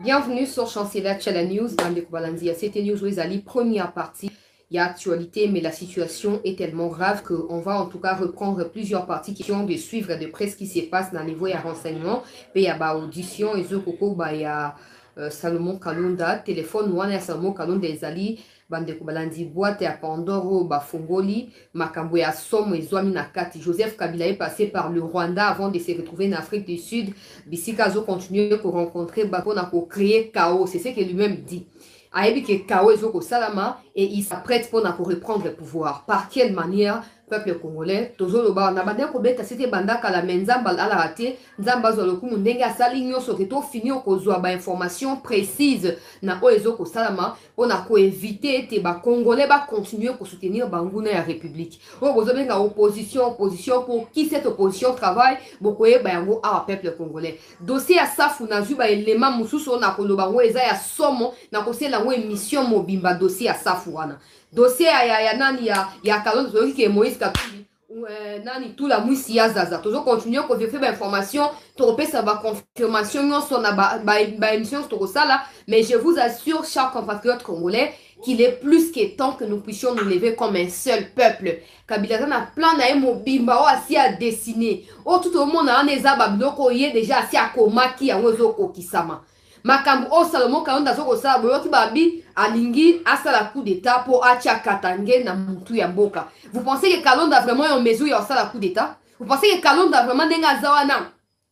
Bienvenue sur Chancelier Channel News dans le Kubalanzia. C'était News Wezali, première partie. Il y a actualité, mais la situation est tellement grave qu'on va en tout cas reprendre plusieurs parties qui ont de suivre de près ce qui se passe dans les voies à renseignement. Puis il y a audition, et il y a Salomon Kalonda, téléphone, ou a Salomon Kalonda Ezali, bande Kubalanzi, boîte à Pandoro, Bafongoli, Makambo ya Somo et Zouami Nakati. Joseph Kabila est passé par le Rwanda avant de se retrouver en Afrique du Sud. Bissikazo continue pour rencontrer Bapona pour créer chaos. C'est ce qu'il lui-même dit. Aïbi que chaos est salama et il s'apprête pour reprendre le pouvoir. Par quelle manière? Peuple congolais, toujours ba na bande ko beta c'était banda kala menzamba ala raté nzamba zo lokumu ndenge asali nyoso ke to fini okozwa ba information précise na oezo ko salama ona ko éviter te ba congolais ba continuer ko soutenir banguna ya république. O bozo benga opposition pour qui cette opposition travaille boko e ba yango a peuple congolais. Dossier à safu na zuba élément mususu na ko lobango eza ya somo na ko sela ngo émission mobimba dossier à safu wana. Dossier ya nani ya Kalonda Zoki qui est Moïse Katumbi nani tout la mouisi ya zaza toujours continuer ko faire ba information to ça va confirmation non son ba émission to ça là, mais je vous assure chers compatriotes congolais qu'il est plus que temps que nous puissions nous lever comme un seul peuple. Kabila na plan na mobimba o asi a dessiner o tout le monde a neza babiloko yé déjà asi a komaki ya ngozo ko kisama. Makambo o Salomon Kalonda zoko sala boyoki babi alingi asala coup d'état pour acha katange na mutu ya mboka. Vous pensez que Kalonda vraiment en mesure ya sala coup d'état? Vous pensez que Kalonda vraiment denga zawana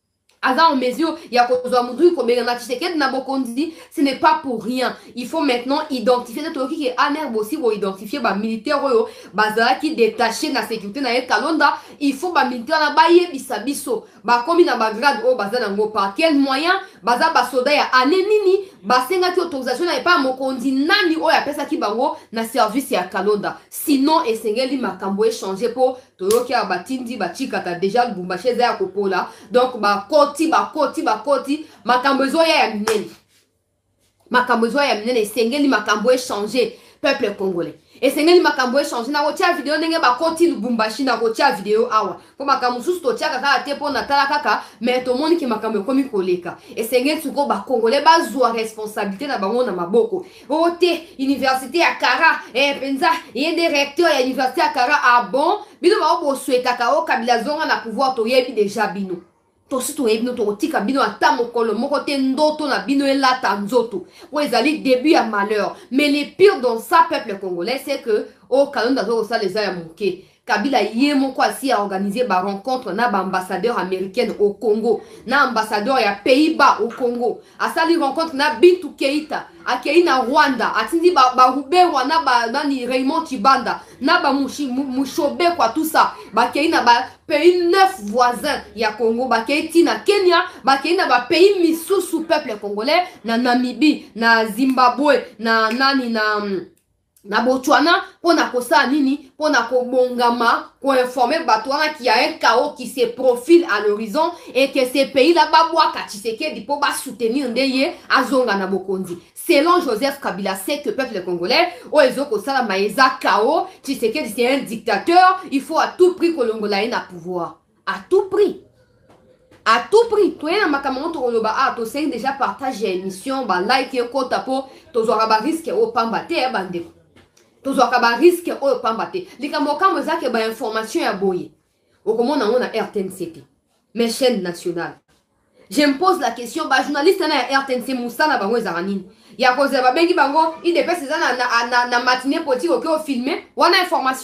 en mesure ya kozwa mutu ko benga na Tshisekedi na Bokondi? Ce n'est pas pour rien. Il faut maintenant identifier de toki qui aner aussi pour identifier ba militaire oyo bazala qui détaché na sécurité na Kalonda. Il faut ba militaire na baye bisabiso ba komi na ba grade o bazala ngo par quel moyen baza ba soda ya anenini basenga ki autorisation na pas Mokondi nani o ya pesa ki bango na service ya Kalonda. Sinon esengeli makambo échanger pour toyoki ya batindi bachikata déjà Lubumbashi za ya kopola. Donc ba koti makambo zo ya minene. Makambo zo ya minene esengeli makambo échanger peuple congolais. Esengeli makambo échanger na kotia vidéo ndenge ba koti Lubumbashi na kotia vidéo awa. Po makambo susu to tia kaka te po na tala kaka mais to moni ki makambo komi koleka. Esengeli suko ba congolais ba zwa responsabilité na bango na maboko. Ote université ya Kara penza yende recteur ya université ya Kara ah bon bino ba bo souhaita ka o Kabila zonga na pouvoir to yebi déjà bino. Tosi to ebino to tika bino ata mokolo moko te ndoto na bino elata nzoto po ezali début ya malheur. Mais le pire dans ça peuple congolais c'est que au Kalonda zo ça les a manqué. Kabila yé moko asi a organisé ba rencontre na ba ambassadeur américaine au Congo, na ambassadeur ya Pays-Bas au Congo. Asali rencontre na Bintou Keita, akei na Rwanda, atindi ba Rubero na ba nani Raymond Chibanda, na ba Mushobe kwa tout ça. Ba kei na ba pays 9 voisins ya Congo, ba kei ti na Kenya, ba kei na ba pays misusu peuple congolais, na Namibie, na Zimbabwe, na nani na Botswana pona kosa nini pona ko bongama ko informer Batouana qu'il y a un chaos qui se profile à l'horizon et que ces pays là ba boa Tshisekedi pour ba soutenir ndeye azonga na Bokondi. Selon Joseph Kabila, c'est que peuple congolais o ezoko sala maeza chaos, Tshisekedi c'est un dictateur, il faut à tout prix que l'Angola ait na pouvoir. À tout prix. À tout prix, toi na makamon to loba a to c'est déjà partage émission ba like ko tapo to zora ba risque o pambate bande. Tozwaka ba risque oyo pambate likambo kambo zake ba information ya boye okomona ngona RTNC mes chaînes nationales. Je me pose la question ba journaliste na ya RTNC musana bango ezaka nini ya koza ba bengi bango idps na matinée politique o filmer wana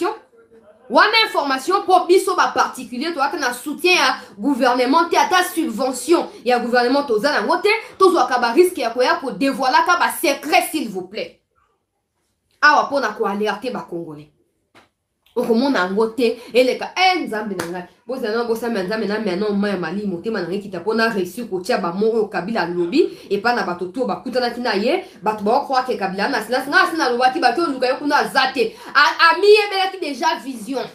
information pour biso ba particulier to aka na soutien ya gouvernement te ata subvention ya gouvernement tozana ngote tozwaka ba risque ya koya ko dévoiler ka ba secret s'il vous plaît. Awa pona ko alerter ba congolais okomona ngote eleka nzambe na ngai bozana bosama nzambe na mena maya mali motema na ngiki tapona reçu ko tia ba moro Kabila lobby et pas na bato to bakutana kina ye bato ba croire que Kabila na silence nga sina lobaki bato luka yo kuna zate ami ebela ki déjà vision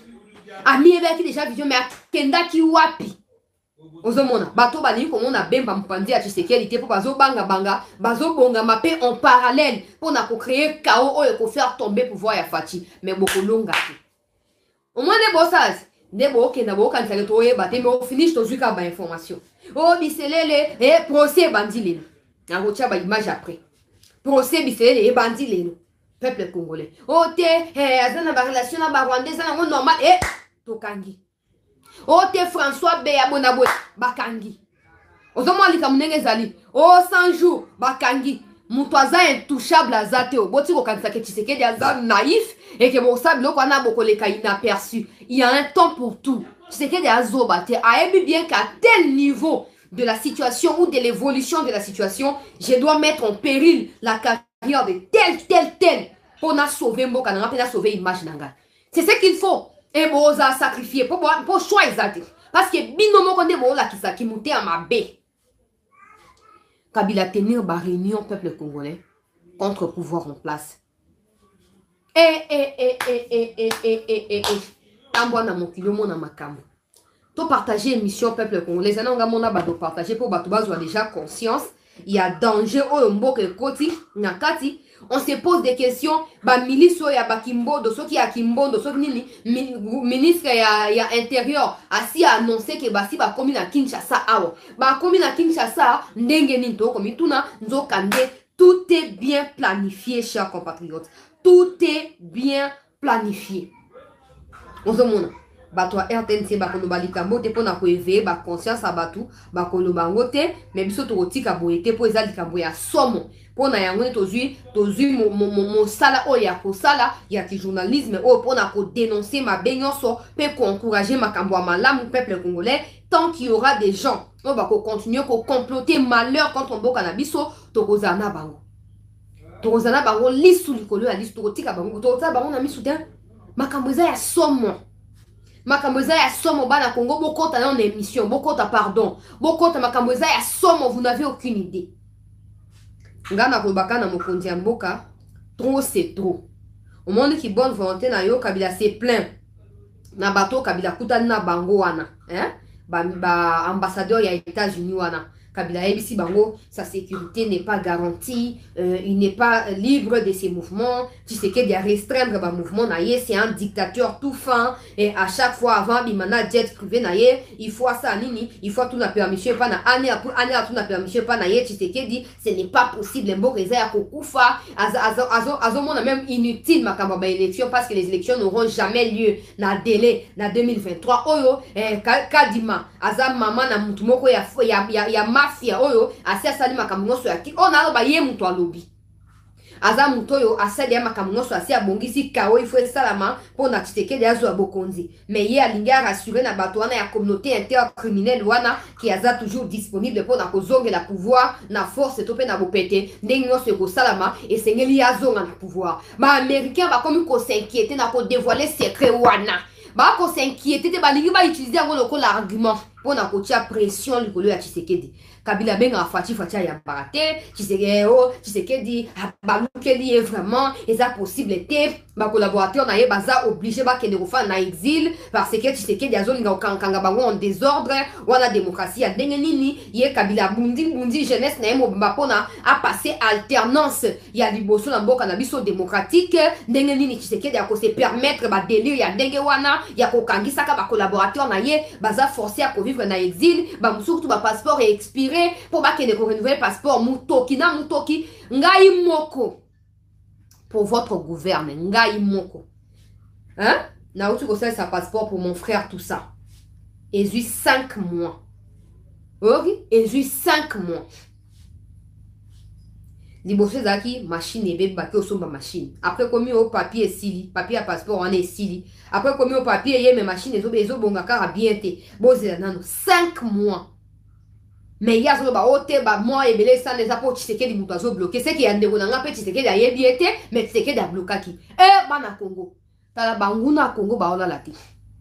mais kenda ki wapi ozomona bato bali komona bemba mpandi ya Tshisekedi te po bazo bonga mape en parallèle pour na ko créer chaos oyo ko faire tomber pouvoir ya Fachi mais boko longa te au moins des bossas des boke na boka ntale to ye baté mais au finish to zuka ba information o biselele procès bandilele On retient l'image après. Procès bisele et bandit les peuple congolais. Ote, azana ba relation na ba rwandais na normal tokangi. Ote François Béa Bonabo bakangi. Ozomo lika munenge zali. 100 jours bakangi. Mutwaza intouchable azateo. Boti ko kanisa ke Tshisekedi azan naïf et que bon ça biloko na bokoleka inaperçu. Il y a un temps pour tout. Tshisekedi azobate ayebi bien qu'à tel niveau de la situation ou de l'évolution de la situation, je dois mettre en péril la carrière de tel pour sauver Mboka Nanga, pour sauver l'image Nanga. C'est ce qu'il faut. Et bon, ça sacrifier pour choix exact. Parce que binomo konde bo la kisa ki mouté à ma baie. Kabila tenir ba réunion peuple congolais contre pouvoir en place. Tambona mokilo mona makambo. To partager émission peuple congolais, ça n'a mona ba do partager pour ba to ba déjà conscience, il y a danger au mboka koti nakati. On se pose des questions, ba milice ya bakimbondo, ceux qui a kimbondo, ceux qui ministre ya intérieur asi a annoncé que basi ba komi na Kinshasa awo. Ba komi na Kinshasa ndenge ninto komi tuna nzokande. Tout est bien planifié, chers compatriotes. Tout est bien planifié. On se montre. Bato RTNC bakolo balikambo te pona ko éveiller ba conscience a batu bakolo bangote mais biso to tika boyete po eza likambo ya somo pona yango tozui mon sala o ya ko sala ya ki journalisme o pona ko dénoncer ma benyonso pe ko encourager makambo a malamu peuple congolais tant qu'il y aura des gens on va continuer ko comploter malheur contre mboka na biso to kozana bango lisu likolo ya lisu to tika bango to ta bango na misuten makambo eza ya somo. Makamboza ya somo bana Congo bokota dans l'émission bokota pardon bokota makamboza ya somo vous n'avez aucune idée ngana ko bakana mokonzi ya mboka trop c'est trop au monde qui bonne volonté na yo Kabila c'est plein na bato Kabila kutana na bango wana ba ambassadeur ya États-Unis wana Kabila ebisi bango sa sécurité n'est pas garantie il n'est pas libre de ses mouvements tu sais qu'il y a restreindre ba mouvement na ye c'est un dictateur tout fin et à chaque fois avant bimana jet privé na ye il faut ça nini il faut tout na permission pas na année tout na permission pas na ye tu sais qu'il dit ce n'est pas possible mboka ya kokufa azo mona même inutile makamba ba élection parce que les élections n'auront jamais lieu na délai na 2023 oyo kadima aza mama na mutu moko ya mafia oyo asia sali makambo nyonso ya ki ona aloba ye mutu alobi aza mutu oyo asali ya makambo nyonso asia bongisi kao ifo salama pona Tshisekedi azo bokonzi mais ye alingi rassurer na bato wana ya communauté intercriminelle wana qui aza toujours disponible pona kozonga la pouvoir na force to pe na bopete ndenge nyonso ko salama et sengeli azonga na pouvoir ba américain ba komi ko s'inquiéter na ko dévoiler secret wana ba ko s'inquiéter te balingi ba utiliser ngo loko l'argument pona ko tia pression likolo ya Tshisekedi Kabila benga fati ya barate Tshisekedi balukeli est vraiment eza possible te ba collaborateur na ye baza obligé ba kende kofa na exil parce que Tshisekedi azolinga okanga bango en désordre wana démocratie ya ndenge nini ye Kabila bundi jeunesse na ye mobimba pona a passer alternance ya liboso na mboka na biso démocratique ndenge nini Tshisekedi a ko se permettre ba délire ya ndenge wana ya kokangisa ka ba collaborateur na ye baza forcé à vivre na exil ba musuku ba passeport est expiré pour ba kende ko renouveler passeport mutoki ngai moko pour votre gouverne ngai moko na utu ko sa passeport pour mon frère tout ça et j'ai 5 mois ok et j'ai 5 mois liboso zaki machine ebe baki osomba machine après komi au papier sili papier à passeport on est sili après komi au papier ye me machine ezo bonga kara bien te bozela nano 5 mois mais ya zo ba ote ba moi ebele ça les apports Tshisekedi mutu azo bloquer c'est qui a ndeko nanga pe Tshisekedi ayebi ete mais Tshisekedi a bloquaki bana Congo tala banguna Congo ba ola la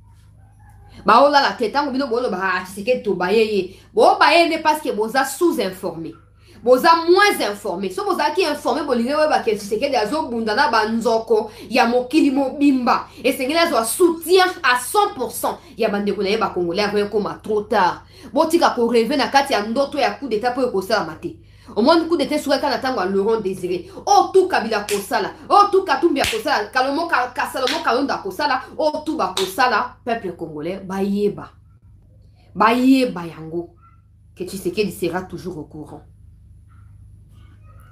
tango bino bolo ba Tshisekedi to bayeye bo bayene parce que boza sous-informé boza moins informé so boza ki informé bolinge ba ke Tshisekedi azo bundana banzoko ya mokili mobimba et sengela zo soutien à 100% ya bandeko na ba congolais avant comme trop tard botika ko rêver na kati ya ndoto ya coup d'état pour ko sala maté au moins coup d'état sur ka na tango Laurent Désiré tout Kabila ko sala tout Katumbi ko sala Kalomo Kasalomo Kalonda ko sala tout ba ko sala peuple congolais bayeba yango que Tshisekedi sera toujours au courant.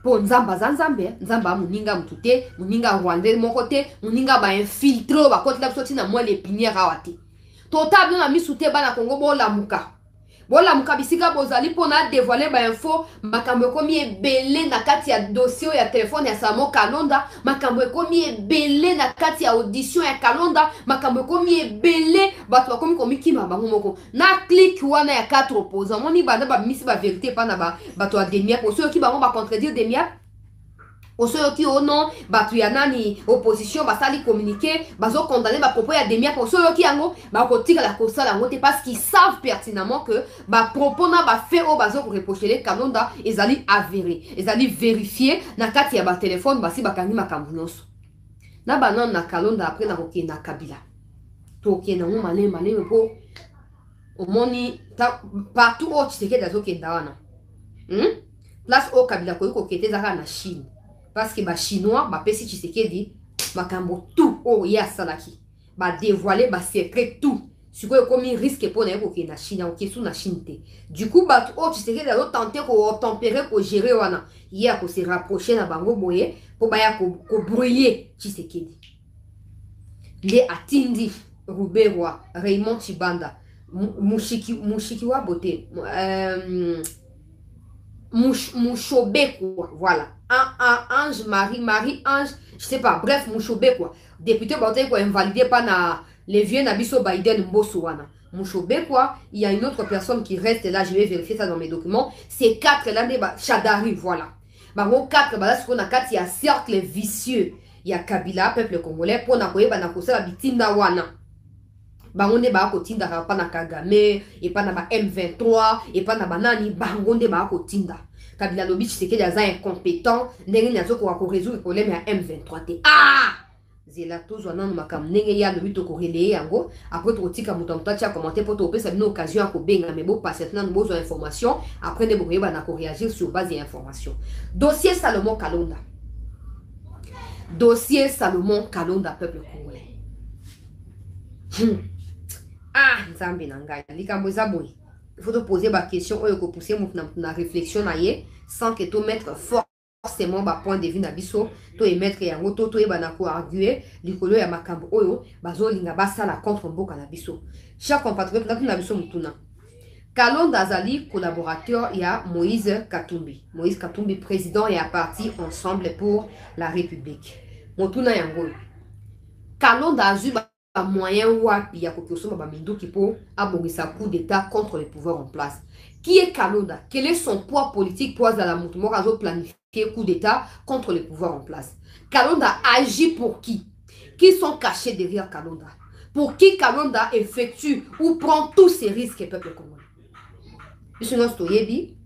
Po nzamba zanzambe, nzamba muninga mutute, muninga rwandais mon côté, muninga ba infiltré ba côté la sorti na moi les pinières awati. Tota bien na misute ba na Congo bo la muka. Bo la muka bisika bozali pona dévoiler ba info makambo komi ebele na kati ya dossier ya téléphone ya Samo Kalonda, makambo komi ebele na kati ya audition ya Kalonda, makambo komi ebele bato komi kima bango moko. Na click wana ya 4 opposants, moni banda ba misi ba vérité pa na ba bato a demia pour ceux qui bango ba contredire demia. Au ceux qui au non, batu ya nani opposition basali communiquer, bazo condamner ba propos ya demia pour ceux qui ango ba kotika la kosa la ngote parce qu'ils savent pertinemment que ba propos na ba fait au bazo reprocher Kalonda ezali avéré, ezali vérifié na kati ya ba téléphone basi bakangi makambo nyonso. Na banon na Kalonda après na koke na Kabila. To ke na mo malé po omoni partout au Tshisekedi azo kenda wana. Place au Kabila ko kokete zaka na Chine. Parce que les Chinois, les Pessi Tshisekedi, makambo tout oh ya salaki, ba dévoiler ba secret tout. Ce que comme il risque pour n'être que na Chine, ok sous na Chine. Du coup, bah oh Tshisekedi a tenté ko tempérer ko gérer wana. Hier ko se rapprocher na bango boye pour ba ya ko brouiller Tshisekedi. Les atindi Ruberwa, Raymond Chibanda, Mushikiwa Bote, Mouchobe quoi, voilà. Ange, Marie, Ange, je sais pas, bref, Mouchobe quoi. Député Bote quoi, invalidé pas na les vieux Nabiso Biden Mbosouana. Mouchobe quoi, il y a une autre personne qui reste là, je vais vérifier ça dans mes documents. C'est 4 là, Chadari, voilà. Bah, 4, bah là, ce qu'on a 4, il y a cercle vicieux. Il y a Kabila, peuple congolais, pour na koye, bah na kosa la bitinda wana. Bangonde ba kotinda pa na Kagame et pas na ba M23 et pas na banani bangonde ba kotinda. Kabila lobi Tshisekedi aza incompétent ndenge nyazo ko résoudre problème ya M23 te. Ah! Zela tozo na makam ndenge ya lobi to ko relayer yango après to tika mutamta tia commenter pour to pesa une occasion à ko benga mais bo passer na besoin information après ne boye ba na ko réagir sur base d'information. Dossier Salomon Kalonda. Dossier Salomon Kalonda peuple congolais. Ah, Nzambe nanga, likambo za boy. Il faut te poser ma question ou ko pousser na réflexion na ye sans que tu mettre forcément ba point de vue na biso, to émettre yango to e bana ko arguer likolo ya makambo oyo bazo linga basala contre mboka na biso. Chers compatriotes, na biso mutuna. Kalonda azali collaborateur ya Moïse Katumbi. Moïse Katumbi président et a parti Ensemble pour la République. Mutuna yango. Kalonda azuba moyen wapi ya kokosoma ba minduki po abongisa coup d'état contre le pouvoir en place. Qui est Kalonda? Quel est son poids politique pour la Moutoumor azo planifier coup d'état contre le pouvoir en place? Kalonda agit pour qui? Qui sont cachés derrière Kalonda? Pour qui Kalonda effectue ou prend tous ces risques peuple congolais? Monsieur Stoyebi,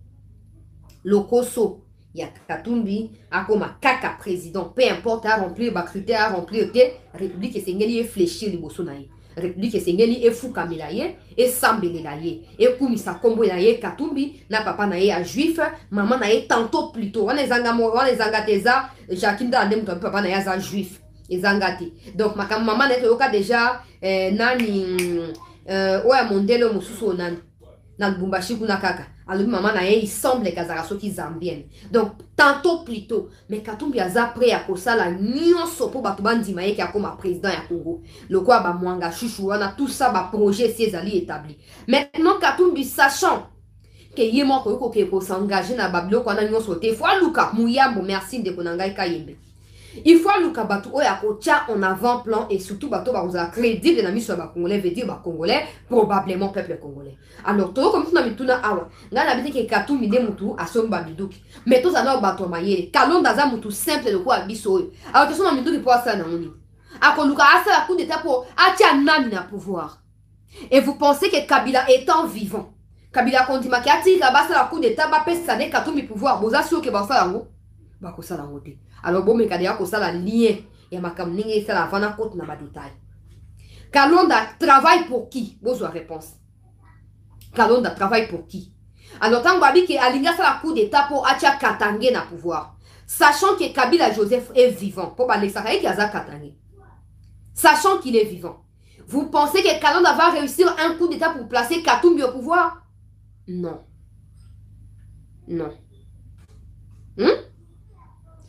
Lokoso, il y a Katumbi, a comme kaka président, peu importe, à remplir, à critères, à remplir, République et Sengeli est fléchi, les Bosonaï. République et Sengeli est fou Kamilaye, et Sambelelaye, et Koumisa Kombo Naye, Katumbi, na papa naye à juif, maman naye tantôt plutôt. On les angateza, Jakinda Adem, papa naye à juif, et zangati. Donc, ma maman n'est pas déjà, nani, ouais, mondelo, moussousou, nani. Na Bumbashi kuna kaka. Alors maman na il semble kazaraso ki zambienne. Donc tantôt plutôt mais Katumbi aza prêt à kosala nyonso po bato bandima ye ki akoma président ya Congo. Le quoi ba mwanga chouchou wana tout ça ba projet si ezali établi. Maintenant Katumbi sachant que yemo ko s'engager na bablo ko na nyonso te fois luka muyambo merci de konanga kayembe. Il faut luka bato oya ko tia en avant-plan et surtout bato ba oza crédible na miso ba congolais veut dire ba congolais probablement peuple congolais. Alors to comme tuna mituna awa ngana biti ke Katumbi de mutu asomba biduki mais to za na bato mayele Kalonda za mutu simple de quoi biso. Alors que soma biduki pour ça na moni. Akoluka asa la coup d'état pour atia nani na pouvoir. Et vous pensez que Kabila étant vivant Kabila kondima ki ati ka basa la coup d'état ba pesa ne Katumbi pouvoir boza sûr que ba ça lango ba ko ça lango te. Alors bon mais kadea ko ça la lien et ma kam ninge ça la vana côte na ba détail. Kalonda travaille pour qui? Bonne réponse. Kalonda travaille pour qui? Alors tant babi que alinga ça la coup d'état pour atia Katangé na pouvoir. Sachant que Kabila Joseph est vivant pour balexaï qui aza Katangé. Sachant qu'il est vivant. Vous pensez que Kalonda va réussir un coup d'état pour placer Katumbi au pouvoir? Non. Non.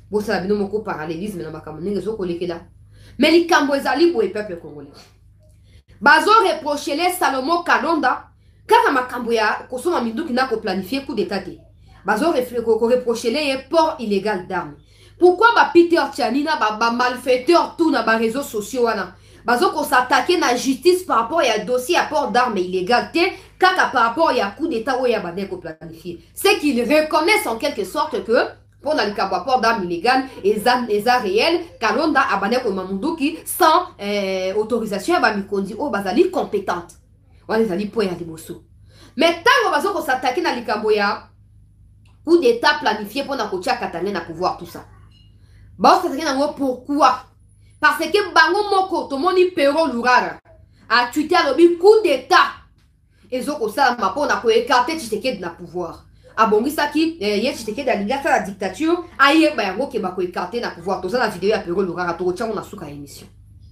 Bon, ça bino moko parallélisme na makambo ndenge zo kolekela. Mais les kambo ezali pour le peuple congolais. Bazo reprocher les Salomo Kalonda kaka makambo ya kosoma minduki na ko planifier coup d'état te. Bazo reprocher les port illégal d'armes. Pourquoi ba Peter Tianina ba malfaiteur tout na ba réseaux sociaux wana? Bazo ko s'attaquer na justice par rapport à dossier à port d'armes illégal te kaka par rapport à coup d'état ou ya ba ko planifier. C'est qu'ils reconnaissent en quelque sorte que pour le port d'armes illégales et les réels, Kalonda abane ko mamunduki sans autorisation ba mikondi o bazali compétente. Wale zali point ya liboso. Mais tant bazo ko s'attaquer na likambo ya coup d'état planifié pour na kotia Katanga na pouvoir tout ça. Ba s'attaquer na pourquoi? Parce que bango moko tomoni Pero Lurara a tweeté alobi coup d'état. Ezoko sala mapo na ko écarter Tshisekedi na pouvoir. Abongisaki ye Tshisekedi alinga sa la dictature aye ba yango ke ba ko écarter na pouvoir. Toza la vidéo ya Pero Lurara to tia na suka émission.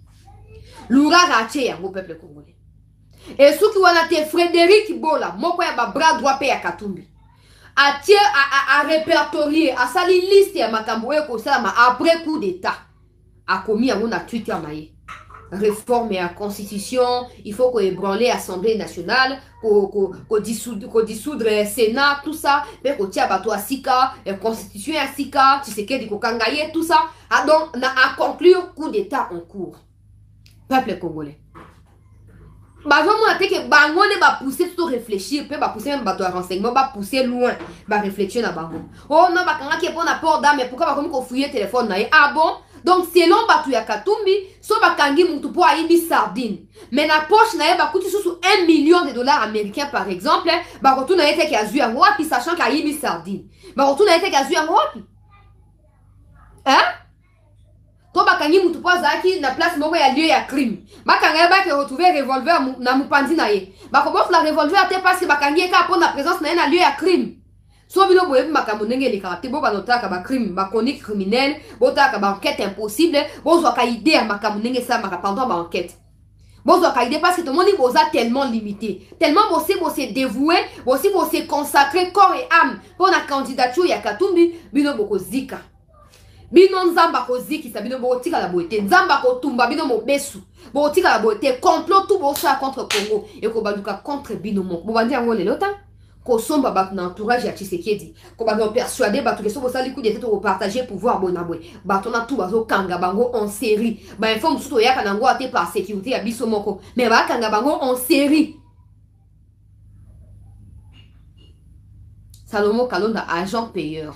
Lurara atie yango peuple congolais. Et ceux qui wana te Frédéric Bola moko ya ba bras droit pe ya Katumbi. Atie a répertorier a sali liste ya makambo e ko sala après coup d'état. A commis yango na Twitter maye. Réforme à la constitution, il faut qu'on ébranle l'Assemblée nationale, qu'on dissoudre le Sénat, tout ça, mais qu'on tient à toi Sika, la constitution à Sika, tu sais qu'il y a tout ça. Ah, donc, on a à conclure coup d'état en cours. Peuple congolais. Bah, vraiment, on a dit que Bango ne va pousser tout réfléchir, peut pousser même bateau à renseignement, va pousser loin, va réfléchir dans Bango. Oh non, bah, quand il y a un apport d'âme, mais pourquoi va comme fouiller le téléphone? Ah bon? Donc, selon Batu ya Katumbi, so bakangi mutu po aibi sardine. Mais na poche na ye bakuti sous 1 million de dollars américains par exemple, bakotu na yete ki azu yango wapi sachant ka aibi sardine. Bakotu na yete ki azu yango wapi? Hein? To bakangi mutu po azaki na place moko ya lieu ya crime. Bakanga ye baki retrouver revolver na mupandi na ye. Bakobof la revolver te parce que bakangi ye ka po na présence na ye na lieu ya crime. So bino boye makambo ndenge le karate bo banotaka ba crime ba chronique criminelle bo taka ba enquête impossible bo zo ka idée ya makambo ndenge ça maka pendant ba enquête bo zo ka idée parce que tout le monde boza tellement limité tellement bo se dévoué bo se consacrer corps et âme pour la candidature ya Katumbi bino boko zika bino nzamba ko ziki sa bino bo tika la boité nzamba ko tumba bino mo besu bo tika la boité complot tout bo ça contre Congo et ko baluka contre bino mo bo bandi yango le lota Kosomba bat na entourage ya Tshisekedi ko ba persuader ba que so bo sali coup d'état to partager pouvoir bonabwe ba tona tout bazo kanga bango en série ba informe surtout ya kanango ate par sécurité ya biso moko mais ba kanga bango en série. Salomo Kalonda agent payeur.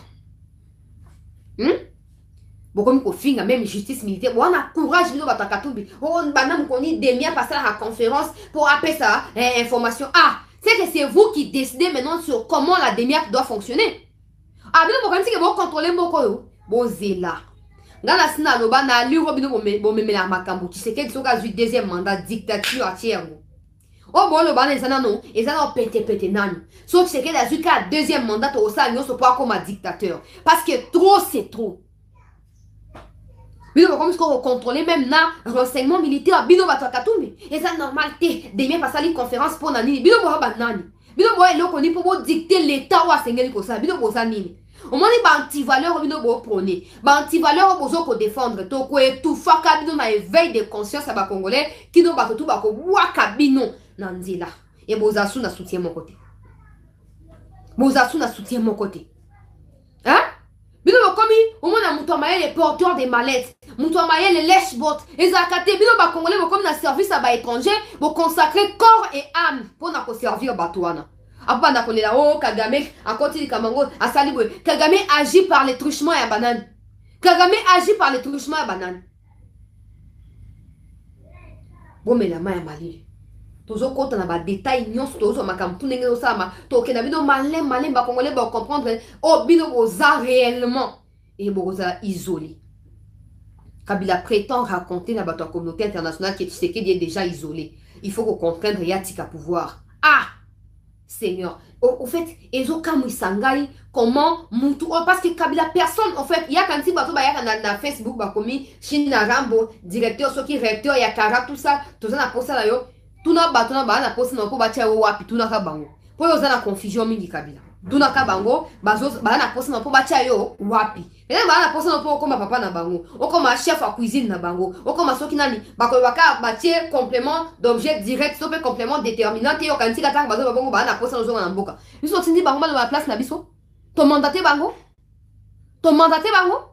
Beaucoup ko finga même justice militaire on a courage no bataka Katumbi on banam koni demia passer à la conférence pour appeler ça information c'est que c'est vous qui décidez maintenant sur comment la démiaque doit fonctionner. Ah, bien, vous pensez que vous contrôlez mon corps. Bon, zéla. Ngana sina loba na li robino bo memela makambo. Tu sais que c'est le deuxième mandat dictature à tiers. Oh, bon, le ban les non. Et ça n'a pété nan. Sauf que c'est que la deuxième mandat au sein, nous sommes pas comme un dictateur. Parce que trop, c'est trop. Bino comme qu'on contrôler même na renseignement militaire bino batwa Katumbi et ça normalité demain passer une conférence pour nani bino bo banani bino bo eloko ni pour dicter l'état wa sengeli ko ça bino bo ça nini au moins ba anti valeur bino bo prôner ba anti valeur bozo ko défendre to ko etufa ka bino na éveil de conscience à ba congolais qui no ba tout ba ko waka bino na nzila et bozasu na soutien mon côté bozasu na soutien mon côté hein. Bino komi au moins na muto maye les porteurs des mallettes muto maye les lèche-bot ezakate bino ba congolais comme na service à ba étranger pour consacrer corps et âme pour na ko servir batouana apa na kolela oh Kagame a continué kamango asali boy Kagame agit par les truchements ya banane Kagame agit par les truchements ya banane bon mais la main ya mali tozo kota na ba détail nyonso tozo makamtu ndenge osama to ke na bino malin ba congolais ba comprendre oh bino oza réellement et boza isolé. Kabila prétend raconter dans la communauté internationale que Tshisekedi est déjà isolé. Il faut qu'on comprenne qu'il y a tika pouvoir. Ah Seigneur, au fait, ezo kamu isangai comment mutu parce que Kabila personne en fait, il y a quand si bato ba ya na Facebook ba komi China Rambo directeur soki recteur ya Kara tout ça na posa la yo. Tuna bato na ba na posa na ko batia wapi tuna ka bango. Po yo za na confusion mingi Kabila. Dunaka bango, bana posa na po batia yo wapi. Ene bana posa na po okoma papa na bango, okoma chef à cuisine na bango, okoma soki nani, bakoyaka batie complément d'objet direct, sope complément déterminant te yo kanti kata bazo bango bana posa na zonga na mboka. Biso tindi bango na place na biso. To mandaté bango? To mandaté bango?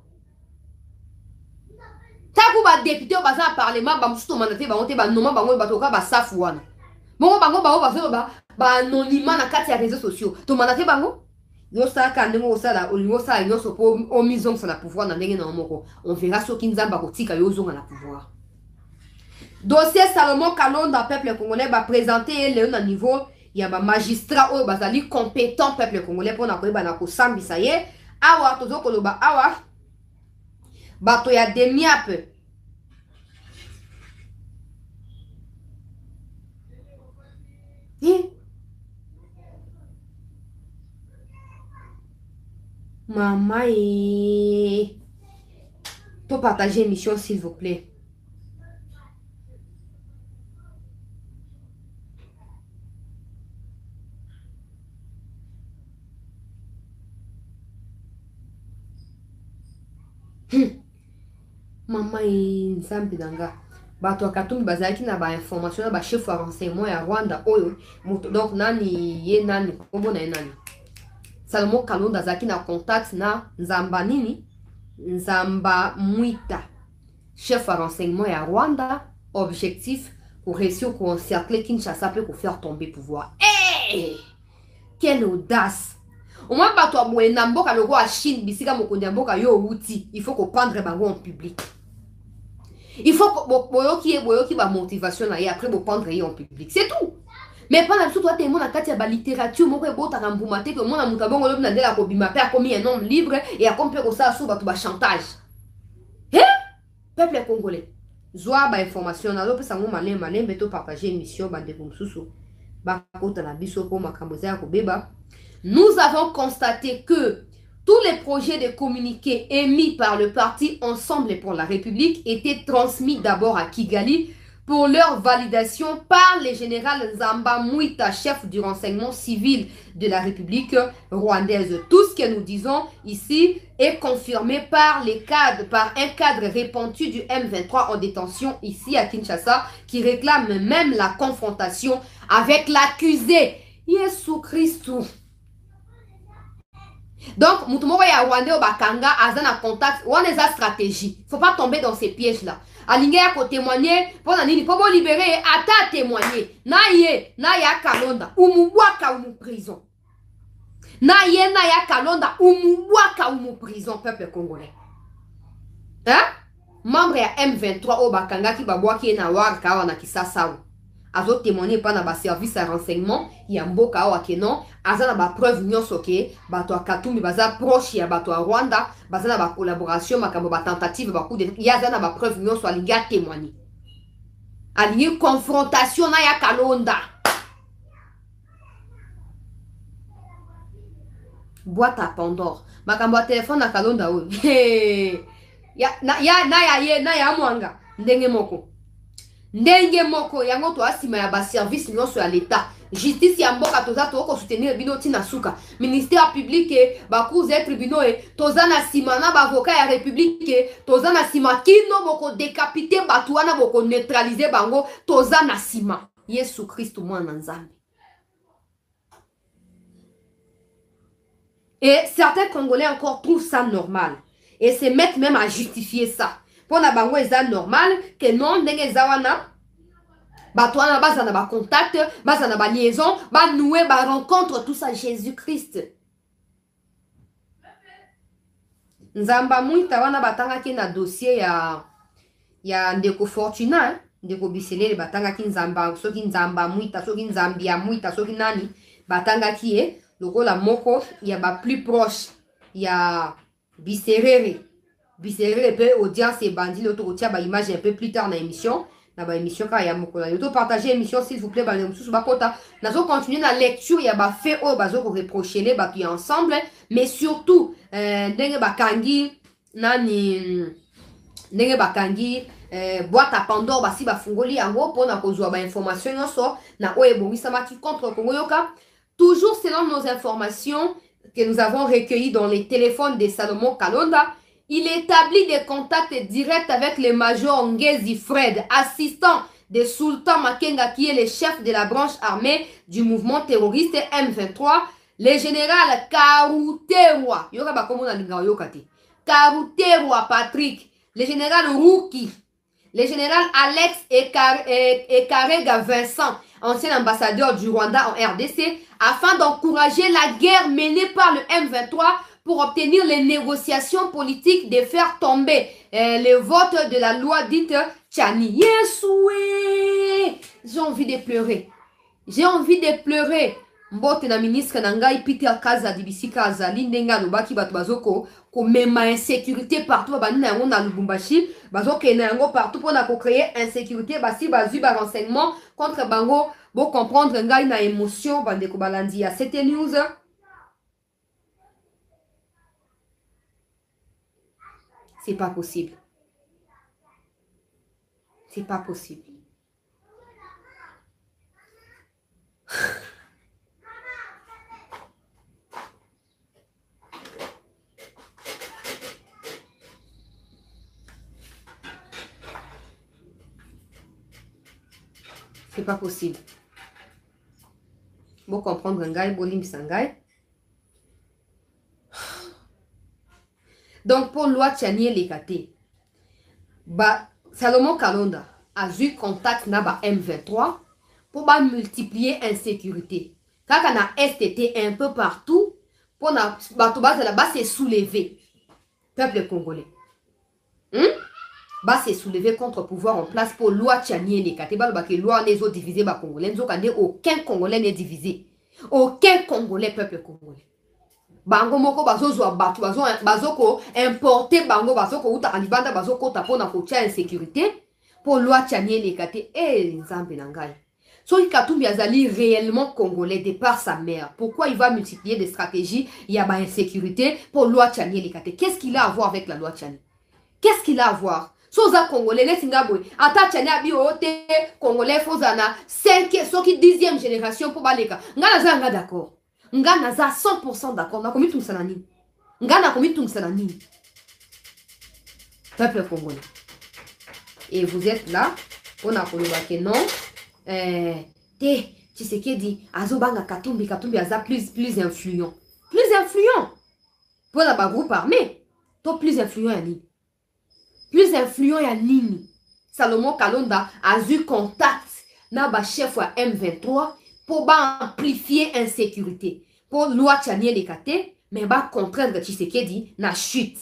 Taku ba député au bazar parlement ba musu to mandaté bango te ba noma bango ba toka ba safu wana. Bongo bango bazo ba anonymat na kati ya réseaux sociaux. To mandaté bango? Yo sa ka ndenge osala olingo sa nyonso po o mise na pouvoir na ndenge na moko. On verra soki nzamba kotika yo zonga na pouvoir. Dossier Salomon Kalonda peuple congolais ba présenter le na niveau ya ba magistrat o bazali compétent peuple congolais pour na koyeba na ko sambisa ye. Awa tozo koloba awa bato ya demiape. Maman et... Pour partager l'émission, s'il vous plaît. Maman et Nzambi Danga. Bato akatumbi bazalaki na ba information na ba chef wa renseignement ya Rwanda oyo. Donc nani ye nani kombo na nani. Salomon Kalonda zaki na contact na Nzamba nini? Nzamba Mwita. Chef wa renseignement ya Rwanda. Objectif pour réussir pour encercler Kinshasa pour faire tomber pouvoir. Hey! Quelle audace! Au moins bato a moué namboka logo a Chine bisika mokonde mboka yo outi. Il faut qu'on prendre bango en public. Il faut que boyoki ba motivation na et après bo prendre en public. C'est tout. Mais pas là tout toi témoin na kati ya ba littérature moko e bota kambumate que mona mutabongo lobi na ndela ko bima pe a commis un homme libre et a compris ko ça sous bato ba chantage. Hein? Peuple congolais. Zoa ba information na lope sango malin beto partager émission bande ko msusu. Ba kota na biso ko makambo za ko beba. Nous avons constaté que tous les projets de communiqué émis par le parti Ensemble pour la République étaient transmis d'abord à Kigali pour leur validation par le général Nzamba Mwita, chef du renseignement civil de la République rwandaise. Tout ce que nous disons ici est confirmé par un cadre répandu du M23 en détention ici à Kinshasa qui réclame même la confrontation avec l'accusé Yesu Christou. Donc, Moutoumoro ya Rwanda au Bakanga, Azana contact, ou a stratégie. Faut pas tomber dans ces pièges-là. Alinga ya ko témoigner, pour nani, pour libérer, ata témoigner. Na ya Kalonda, umuwaka umu prison. Na ya Kalonda, umuwaka umu prison, peuple congolais. Hein? Membre ya M23 au Bakanga qui babwaki na warka wana kisasa. Azo témoigner pas na ba service à renseignement ya mboka wa kenon azana ba preuve nyonso ke bato akatumbi baza proche ya bato a Rwanda bazana ba collaboration makambo ba tentative ba coup de yazana ba preuve nyonso alingi a témoigner alingi confrontation na ya Kalonda boîte à Pandore makambo a téléphone na Kalonda o na ya mwanga ndenge moko yango to asima ya ba service nyonso ya l'état justice ya mboka toza to ko soutenir bino tina suka ministère public ba cours et tribunaux toza na sima na ba avocat ya république toza na sima kino boko décapiter batu wana boko neutraliser bango toza na sima Yesu Christ mwana nzambe. Et certains Congolais encore trouvent ça normal et se mettent même à justifier ça. Pour na bango eza normal que non ndenge zawana batwana baza na ba contact baza na ba liaison ba nouer ba rencontre tout ça Jésus-Christ. Nzamba Mwita wana batanga ki na dossier ya ndeko Fortuna ndeko Biselele batanga ki Nzamba soki Nzamba Mwita soki Nzambia Mwita soki nani batanga ki lokola moko ya ba plus proche ya Biserere Biserere peut audience et bandit l'autre ba image un peu plus tard dans l'émission na ba émission ka ya mokola yoto partager émission s'il vous plaît ba mususu bakota nazo continuer la lecture ya ba fait o bazo ko reprocher les batu ensemble mais surtout ndenge bakangi nani ndenge bakangi boîte à Pandore basi bafungoli yango pona kozwa ba information nyonso na oye bongisa maki contre Congo yoka toujours selon nos informations que nous avons recueillies dans les téléphones de Salomon Kalonda, il établit des contacts directs avec le major Ngezi Fred, assistant de Sultan Makenga, qui est le chef de la branche armée du mouvement terroriste M23, le général Karouterwa, Karouterwa Patrick, le général Rouki, le général Alex Ekarega Vincent, ancien ambassadeur du Rwanda en RDC, afin d'encourager la guerre menée par le M23 pour obtenir les négociations politiques de faire tomber le vote de la loi dite Tchani. Yesoué! J'ai envie de pleurer. J'ai envie de pleurer. Mbote na ministre Nangai Peter Kaza Dibisika Azali Ndenga Lubaki Batubazoko ko mema insécurité partout bani na na Lubumbashi bazoko na yango partout pour na ko créer insécurité basi bazu ba renseignement contre bango bo comprendre ngai na émotion bande ko balandi ya c'était news. C'est pas possible. C'est pas possible. C'est pas possible. Bon comprendre un gars, bon limsangai. Donc pour loi Tchani Lekate, Salomon Kalonda a eu contact na ba M23 pour multiplier insécurité. Quand on a STT un peu partout, pour na là-bas se soulever. Peuple congolais. Bah se soulever contre pouvoir en place pour loi Tchani Lekate. Bah que loi les autres divisés ba congolais. Aucun congolais n'est divisé. Aucun congolais peuple congolais. Bango moko bazozwa batu bazoko importer bango bazoko uta alibanda bazoko tapona kotia insécurité pour loi Tchani Lekate et nzambe nangai. Soki Katumbi azali réellement congolais de par sa mère, pourquoi il va multiplier des stratégies, il y a insécurité pour loi Tchani Lekate? Qu'est-ce qu'il a à voir avec la loi Tchani? Qu'est-ce qu'il a à voir? Soza congolais les singabwe ata Tchani abi ote congolais fozana 5 soki 10e génération pour baleka. Ngana za d'accord. Ngana za 100% d'accord. Na komi tungsana nini? Ngana komi tungsana nini? Peuple congolais. Et vous êtes là, on a connu que non. Tu sais qui dit Azobanga Katumbi aza plus influent. Plus influent. Pour la groupe armé. Toi plus influent à Nini. Plus influent à Nini. Salomon Kalonda a eu contact na ba chef à M23 pour amplifier insécurité. Pour loi Tchani Lekate, mais va contraindre Tshisekedi na chute.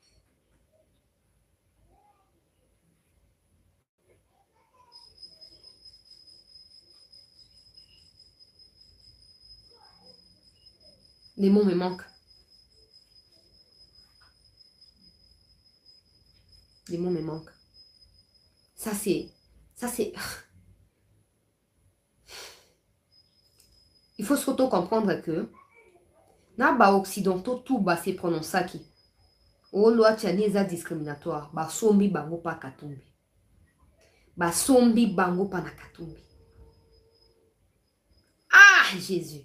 Les mots me manquent. Les mots me manquent. Ça c'est... Il faut surtout comprendre que na ba occidentaux tout bas c'est prononcé qui. O loi Tchani est discriminatoire. Ba sombi bango pa Katumbi. Ba sombi bango pa na Katumbi. Ah Jésus.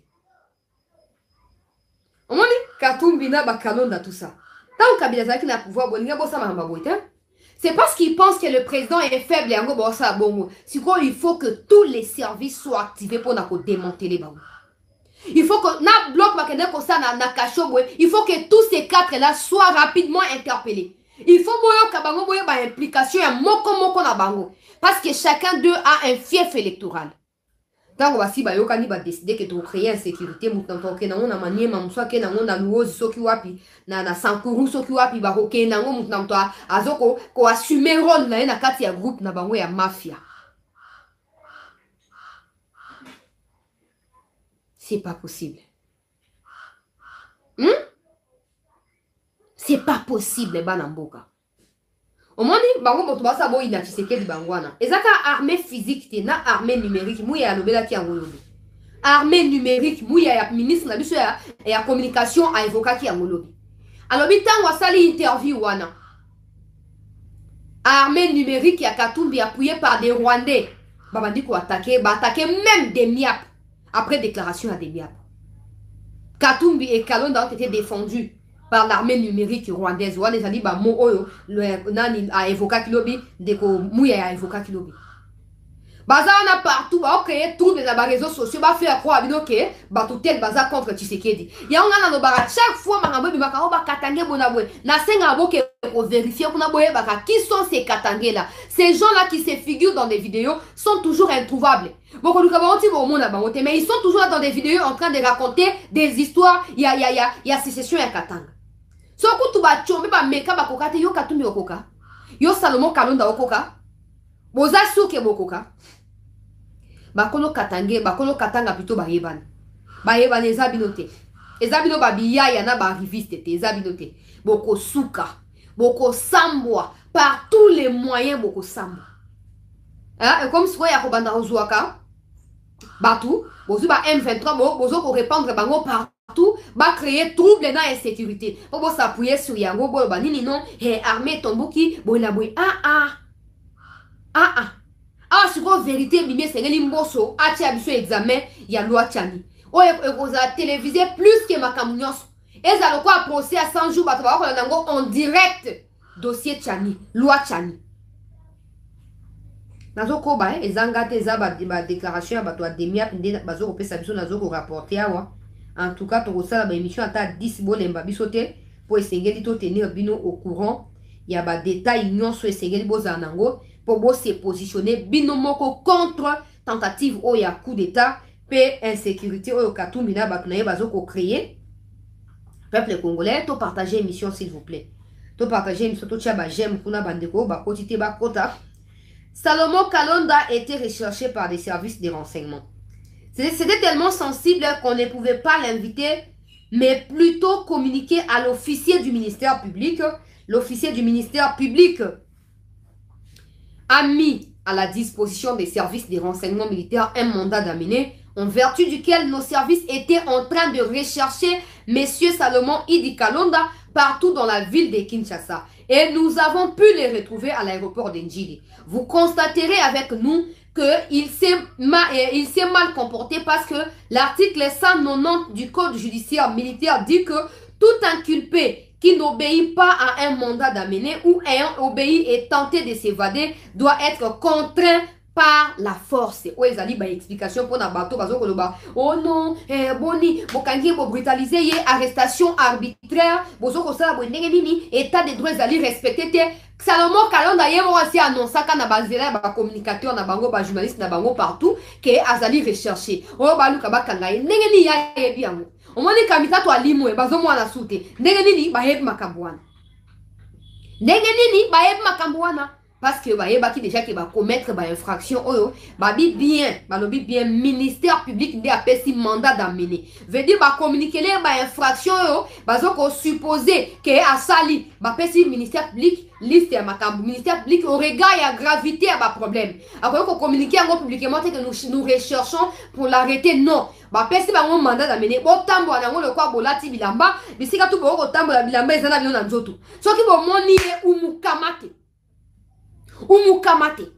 On m'a dit Katumbi na ba Kalonda tout ça. Tant que Kabila Zaki n'a pouvoir boninga bossa mahamba boita. C'est parce qu'ils pensent que le président est faible et en gros bossa bongo. C'est quoi il faut que tous les services soient activés pour na ko démanteler bango. Il faut que na bloc na kachobwe, il faut que tous ces quatre là soient rapidement interpellés. Il faut moyo kabango moyo ba implication ya moko na bango parce que chacun d'eux a un fief électoral. Tant que ba yoka ni ba décider que tu créer insécurité mutanto ke na ona maniema muswa ke na ona luozi soki wapi na sankuru soki wapi ba hoke na ngo mutanto azoko ko assumer rôle na kati ya groupe na bango ya mafia. C'est pas possible. C'est pas possible, Banamboka. Au moins, bango motobasa bo ina Tshisekedi bangwana. Ezaka armée physique te na armée numérique mouya lobela ki angolobi. Armée numérique mouya ya ministre na biso ya communication a évoqué ki angolobi. Alobi tango asali interview wana. Armée numérique ya Katumbi appuyée par des Rwandais. Babandi ko attaquer même des MIAP. Après déclaration à Demiap. Katumbi et Kalonda ont été défendus par l'armée numérique rwandaise. Rwanda a dit bah mo oyo le nani a évoqué kilobi deko mouya a évoqué kilobi. Baza on a partout ba créer tout les réseaux sociaux ba faire croire bino que ba tout tel baza contre Tshisekedi. Ya on a no bara chaque fois mangambo bimaka o ba katange bonabwe. Na senga boke pour vérifier kuna boye baka qui sont ces katangé là. Ces gens là qui se figurent dans des vidéos sont toujours introuvables. Beaucoup de camarades vont au monde mais ils sont toujours là dans des vidéos en train de raconter des histoires. Il y a sécession et katanga. Soko tu ba chombe ba meka ba kokate yo Katumbi okoka. Yo Salomon Kalonda okoka. Boza suke bokoka. Bakono katange, bakono katanga plutôt ba yebana. Ba yebana ezabinote. Ezabino ba biyaya na ba riviste te, ezabinote. Boko suka, boko sambwa, par tous les moyens boko sambwa. Hein, et comme si ya ko banda ozuaka. Batou, bozu ba M23 bozo ko répandre bango partout, ba créer trouble na insécurité. Bo s'appuyer sur yango bo ba nini non, he armée tomboki, bo la boy Ah, c'est quoi vérité, bimé, c'est que l'imboso, a tia biso examen, ya loi tchani. O ekoza télévisé plus que ma camounios. Et ça le quoi procès à 100 jours, bah, en direct, dossier tchani, loi tchani. Nazo ko ba, ezangate za ba déclaration, ba to demia, bazo ko pesa biso nazo ko rapporter awa. En tout cas, to ko sala ba émission ata 10 bolemba bisote pour essayer de tenir bino au courant. Il y a des détails nyonso essayer de bozanango. Pour se positionner binomoko contre tentative ou ya coup d'état pe insécurité ou Katumbi na batunaye bazoko créer peuple congolais to partager émission s'il vous plaît to partager émission to tia ba j'aime kuna bandeko ba kotité ba kota. Salomon Kalonda était recherché par des services de renseignement. C'était tellement sensible qu'on ne pouvait pas l'inviter mais plutôt communiquer à l'officier du ministère public. L'officier du ministère public a mis à la disposition des services de renseignement militaire un mandat d'amener en vertu duquel nos services étaient en train de rechercher M. Salomon Idi Kalonda partout dans la ville de Kinshasa. Et nous avons pu les retrouver à l'aéroport d'Njili. Vous constaterez avec nous qu'il s'est mal comporté parce que l'article 190 du Code judiciaire militaire dit que tout inculpé qui n'obéit pas à un mandat d'amener ou ayant obéi et tenté de s'évader doit être contraint par la force. Ou ezali ba explication pour na bateau bazo koloba. Oh non, boni, bokangi bo brutaliser ye arrestation arbitraire, bozo ko sala bo ndenge nini état de droit ezali respecté te. Salomon Kalonda ye mo aussi annonça kana bazela ba communicateur na bango ba journaliste na bango partout que azali recherché. Oh ba luka ba kanga ye ndenge ni ya yebi yango. Omoni kamita to alimwe bazo mwana sute. Ndenge nini ba yebi makambwana. Ndenge nini ba yebi makambwana. Parce que bah déjà qui va commettre bah infraction oyo bah bien ministère public de apesi mandat d'amener veut dire bah communiquer les bah infraction oyo bah ko supposer que a sali bah pesi ministère public liste ya makambo ministère public au regard ya gravité à bah problème après ko communiquer en publiquement que nous recherchons pour l'arrêter non bah pesi bah mon mandat d'amener bo tambo na ngo le kwa bolati bilamba bisika tu bo tambo la bilamba ezana bino na nzoto soki bo moni e umukamate Umukamate.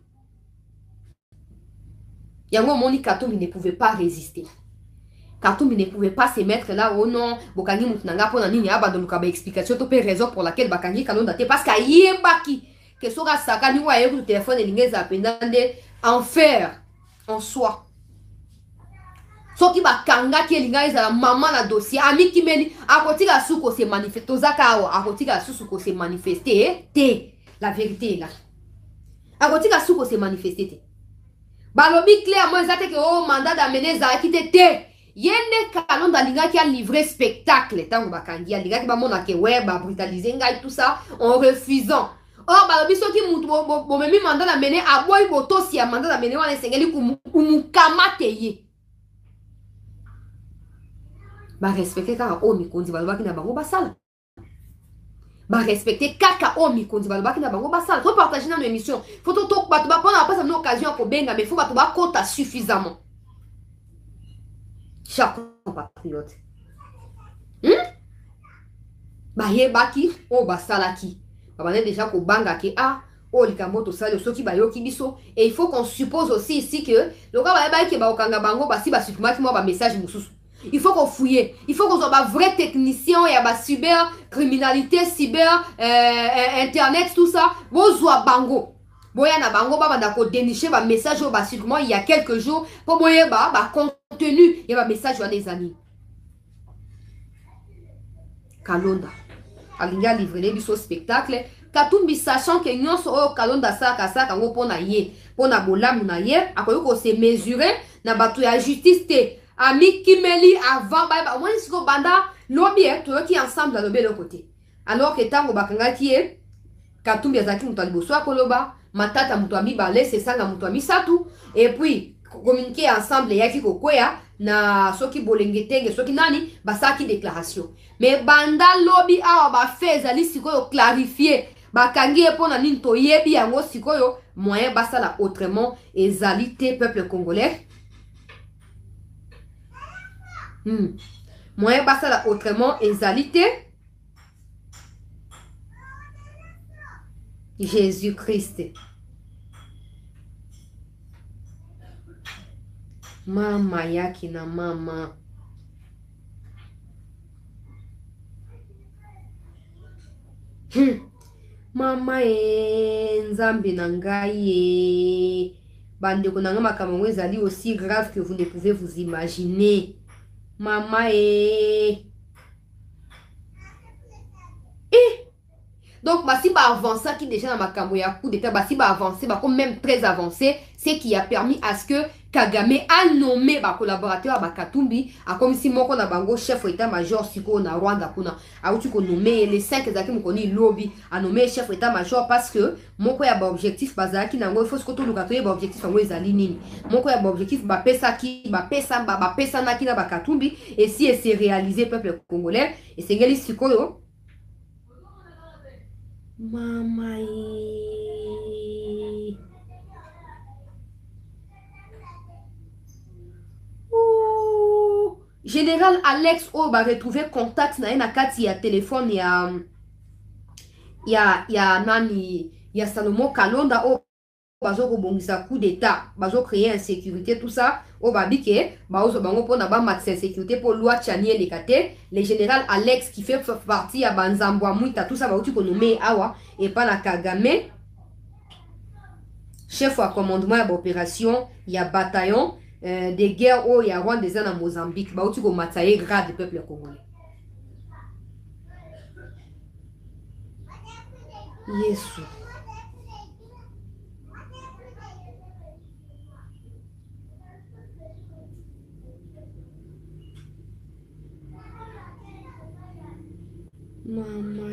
Yango moni Katumbi ne pouvait pas résister. Katumbi ne pouvait pas se mettre là. Oh non, Bokangi Moutinanga pour nani aba donc ba explication to pe raison pour laquelle Bakangi Kalonda te parce que yebaki que sora sakani wa yeku téléphone lingeza pendande en fer en soi. Soki bakanga ki linga ezala maman na dossier ami kimeli akotika suko se manifester ozaka awa akotika suko se manifester te la vérité est là. Akotika suko se manifester. Balobi clairement ezate que oh mandat d'amener za kite te. Yende Kalonda linga qui a livré spectacle tango bakangi linga ki ba mona ke ouais ba brutaliser ngai tout ça en refusant. Or balobi soki mutu bo memi mandat d'amener aboy boto si a mandat d'amener wana sengeli kumukamate ye. Ba respecter ka o mikonzi balobaki na bango basala. Ba respecter kaka o mikonzi balobaki na bango basala. Faut partager dans l'émission. Faut to bato ba prendre pas une occasion ko benga mais faut bato ba kota suffisamment. Chaque compatriote. Ba yebaki o basala ki. Ba bane déjà ko banga ki a o likamoto sala soki ba yoki biso et il faut qu'on suppose aussi ici que le gars ba yebaki ba okanga bango ba si ba supprimaki moi ba message mususu. Il faut qu'on fouille. Il faut qu'on soit un vrai technicien. Il y a cyber, criminalité, cyber, internet, tout ça. Bon, soit bango. Bon, il y a un bango, bah, dénicher un message au sûrement il y a quelques jours. Pour moi, bah, contenu. Il y a un message à des amis. Kalonda. Alinga livré du spectacle. Katumbi sachant que nous sommes Kalonda saka ngo pona ye. Pona bolam na ye. Après, qu'on se mesurer. Na batu ya justice te. Ami Kimeli avant, bah, moi, je suis banda, lobby, tu vois, qui ensemble à lobby de l'autre côté. Alors que tango bakanga qui est, Katumbi azaki mutali boswa koloba, matata mutami balé, c'est ça, mutami satu. Et puis, communiquer ensemble, yaki kokoya, na soki bolengete, soki nani, basaki déclaration. Mais banda lobby, ah, ba fait, zali sikoyo clarifier, bakangi epona ninto yebi yango sikoyo, moyen basala autrement, et zali te peuple congolais. Moyen basala autrement exalité. Jésus-Christ. Mama yaki na mama. Mama nzambe na ngai. Bande konanga makambo ezali aussi grave que vous ne pouvez vous imaginer. Maman donc, bah, si bah avancer qui déjà dans ma camoya coup d'état, bah si bah avancer, bah comme même très avancé, c'est qui a permis à ce que Kagame a nommé bah collaborateur à Katumbi, à comme si mon a bango chef état-major siko na Rwanda kuna, a où tu connais nommé les 5 qui me connaissent lobby, a nommé chef état-major parce que mon quoi a bah objectif bazar qui n'a pas faut que tout le gâteau bah objectif en les aligner. Mon quoi a bah objectif bah pesa qui bah pesa na qui na bah Katumbi et si elle s'est réalisé peuple congolais et c'est gars siko yo. Mama Général Alex O va retrouver contact na kati ya téléphone ya nani ya Salomo Kalonda o bazo kobongisa coup d'état bazo créer insécurité tout ça o babike bazo bango pona ba max insécurité pour loi Chanier lekate le général Alex qui fait partie à Banzambwa Muita tout ça va tu nommé awa et pas na Kagame chef à commandement ya opération ya bataillon de guerre au ya Rwanda des en Mozambique ba tu ko matsaye grade du peuple congolais. Yesu mama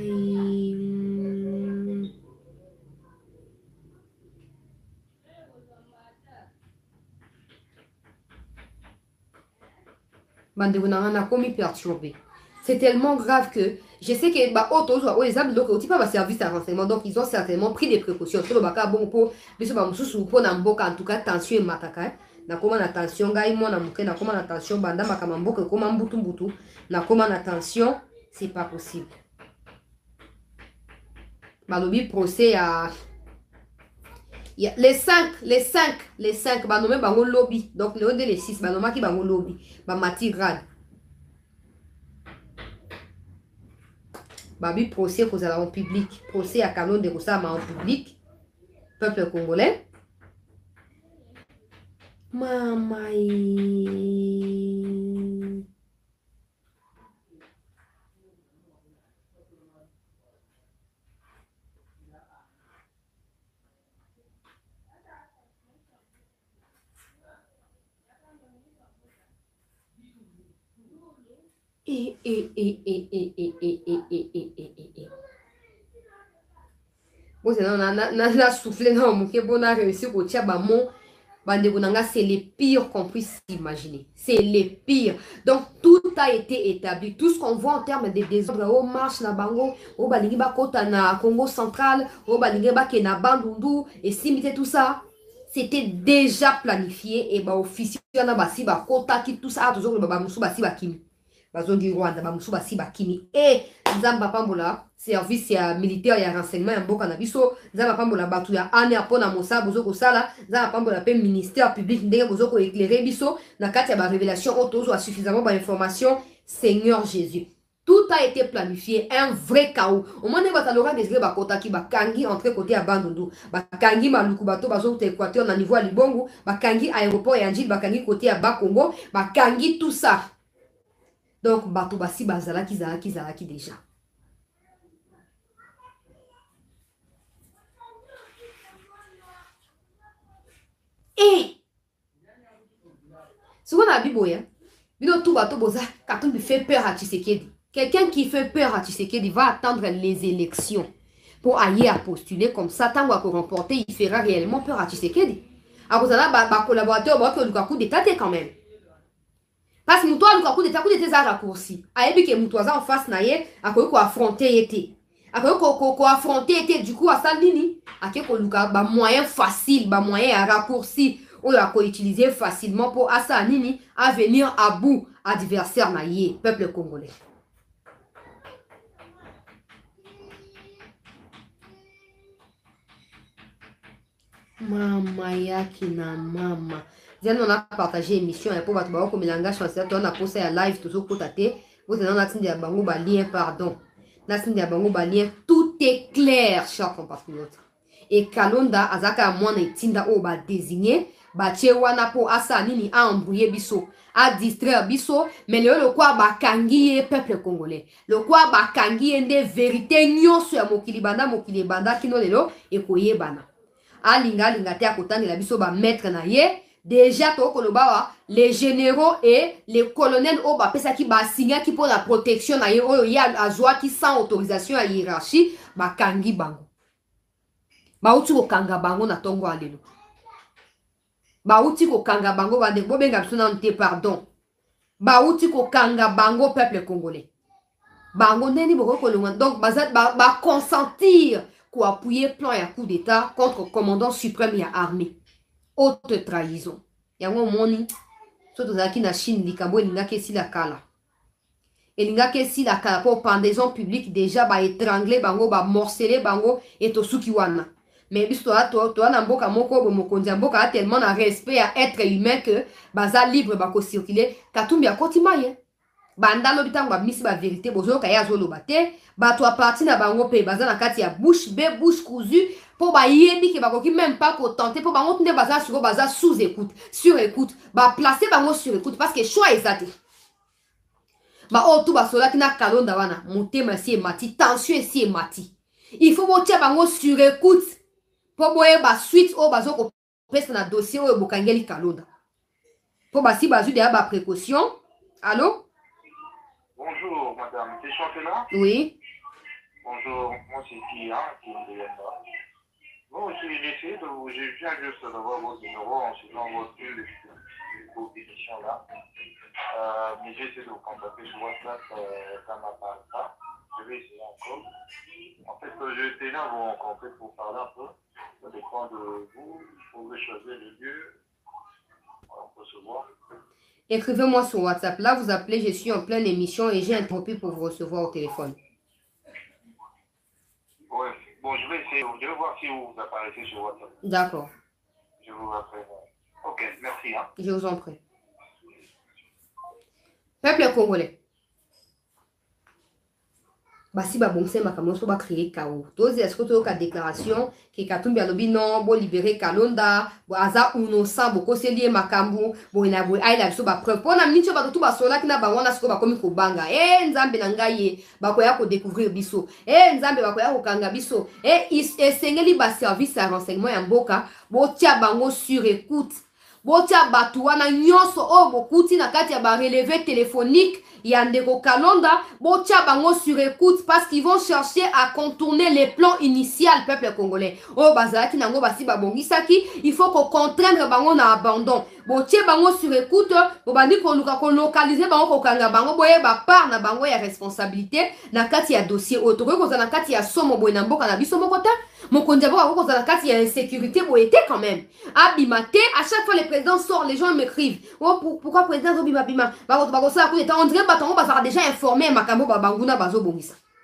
bande a commis perturbé. C'est tellement grave que je sais que bah autos ou les amis donc pas service à renseignement donc ils ont certainement pris des précautions sur le baka bon pour biso ba mususu pour na mboka en tout cas tension mataka na koma na tension gai mo na muke na koma na tension banda makama mboka koma mbutu na koma na tension c'est pas possible. Balobi procès à les 5 bah nommé bango lobby donc les 6 bah nommé qui bango lobby bah mati grade babi procès aux en public procès à Kalonda de Kosama en public peuple congolais mama Bon, c'est na soufflé dans mon que bon a réussi au Tchabamon. C'est les pires qu'on puisse s'imaginer. C'est les pires. Donc, tout a été établi. Tout ce qu'on voit en termes de désordre, au marche na bango, au balingiba kota na Congo central, au balingiba ke na bandundu, et simité tout ça, c'était déjà planifié. Et bah, officiel na basi ba kota ki tout ça, toujours le baba musu basi ba kimi. Bazongi Rwanda, ba musu basi ba kimi. Et Nzamba Pambola, service ya militaire ya renseignement ya mboka na biso nzambe apambola bato ya ane apona mosala bozo kosala nzambe apambola pe ministère public ndenge bozo ko éclairer biso na kati ya ba révélation oyo tozwa suffisamment ba information. Seigneur Jésus, tout a été planifié, un vrai chaos. Au moment où Batalora Désiré Bakotaki, Bakangi entre côté à Bandundu, Bakangi Maluku Bato Bazo Équateur na niveau à Libongo, Bakangi aéroport et Anjil, Bakangi côté à Bakongo, Bakangi tout ça. Donc Bato Basi Bazala Kizalaki déjà. Et ce qu'on a vu, boya, Bino tout Bato Boza, quand on fait peur à Tshisekedi. Quelqu'un qui fait peur à Tshisekedi va attendre les élections pour aller à postuler comme ça. Tant qu'on va remporter, il fera réellement peur à Tshisekedi. À cause de là, ma collaborateur, va que Lukaku d'état quand même. Parce que toi, Lukaku d'état, coup d'état raccourci. Aïe, que Moutouaza en face naïe, à quoi qu'on affronter était. À quoi qu'on affronter était, du coup, à Sandini. À quoi qu'on Lukaku, bah, moyen facile, bah, moyen raccourci. On l'a utilisé facilement pour Assanini à venir à bout adversaire naïe, peuple congolais. Mama yaki na mama. Diane on a partagé émission et pour votre barreau comme langage français, on a posté un live tout au côté. Vous avez un bango lien, pardon. Nassindi bango lien, tout est clair, chers compatriotes. Et Kalonda azaka mwana itinda o ba désigné, ba wana po asa nini a embrouiller biso, a distraire biso, mais le quoi ba kangi peuple congolais. Le quoi ba kangi nde vérité nyonso ya mokili banda kino lelo e koyebana. Alinga te akotani la biso ba maître na ye déjà to koloba les généraux et les colonels o ba pesa ki ba signa ki pour la protection na ye oyo ya azwa ki sans autorisation à hiérarchie ba kangi bango ba uti ko kanga bango na tongo alelo ba uti ko kanga bango ba de bobenga biso na nte pardon ba uti ko kanga bango peuple congolais bango neni boko kolonga donc bazat ba consentir pour appuyer plan et coup d'état contre le commandant suprême et armée. Haute trahison. Yango moni, surtout qui na Chine, likambo elinga kesi la kala. Elinga kesi la kala pour pendaison publique déjà ba étrangler bango, ba morceler bango et to suki wana. Mais bis to na mboka moko bo mokonzi mboka a tellement na respect à être humain que baza libre ba ko circuler katumbi a kotimaye. Banda lo bitango ba misi ba vérité bozo ka ya zolo bate ba to parti na bango pe baza na kati ya bouche be bouche cousue pour ba yebi ke ba ko ki même pas ko tenter pour bango tne baza sur baza sous écoute sur écoute ba placer bango sur écoute parce que choix exact ba o tout ba sola ki na Kalonda wana motema si mati tension si mati il faut motia bango sur écoute pour boye ba suite o bazo ko pesa na dossier o bokangeli Kalonda pour ba si bazu de ba précaution. Allô. Bonjour madame, c'est Chantela? Oui. Bonjour, moi c'est Kia qui me vient là. Bon, j'ai essayé de vous, je viens juste d'avoir votre numéro en suivant votre émission là. Mais j'ai essayé de vous contacter sur WhatsApp, ça ne m'apparaît pas. Je vais essayer encore. En fait, j'étais là vous rencontrer pour parler un peu. Ça dépend de vous, il faudrait choisir le lieu. On peut se voir. Écrivez-moi sur WhatsApp. Là, vous appelez, je suis en pleine émission et j'ai interrompu pour vous recevoir au téléphone. Oui, bon, je vais essayer. Je vais voir si vous apparaissez sur WhatsApp. D'accord. Je vous rappelle. Ok, merci. Hein. Je vous en prie. Peuple congolais. Basi ba bonse makambo so ba créer chaos. Tozi est-ce que tu as déclaration que Katumbi alobi non bo libérer Kalonda, bo aza innocent bo ko se lié makambo, bo ina bo ai la so ba preuve. Pona mincho ba tout ba sola kina ba wana sko ba komi ko banga. Nzambe na ngai ba ko ya ko découvrir biso. Nzambe ba ko ya ko kanga biso. Esengeli ba service à renseignement ya mboka, bo tia bango sur écoute. Bo tia batu wana nyonso o bo kuti na kati ya ba relevé téléphonique. Yandeko Kalonda, botia bango sur écoute parce qu'ils vont chercher à contourner les plans initiaux peuple congolais. Oh bazaki nango basi babongisaki, il faut qu'on contraindre bango na abandon. Botia bango sur écoute, bobandi ko localiser bango ko kanga bango boye ba part na bango ya responsabilité na kati ya dossier auto ko za na kati ya somo boye na mboka na biso mokota. Mokondia boka ko za na kati ya insécurité boye te quand même. Abimate, à chaque fois le président sort, les gens m'écrivent. Oh pourquoi président Zobima bima? Ba ko ça coup d'état on dirait batongo bazara déjà informé makambo babanguna bazo bongisa.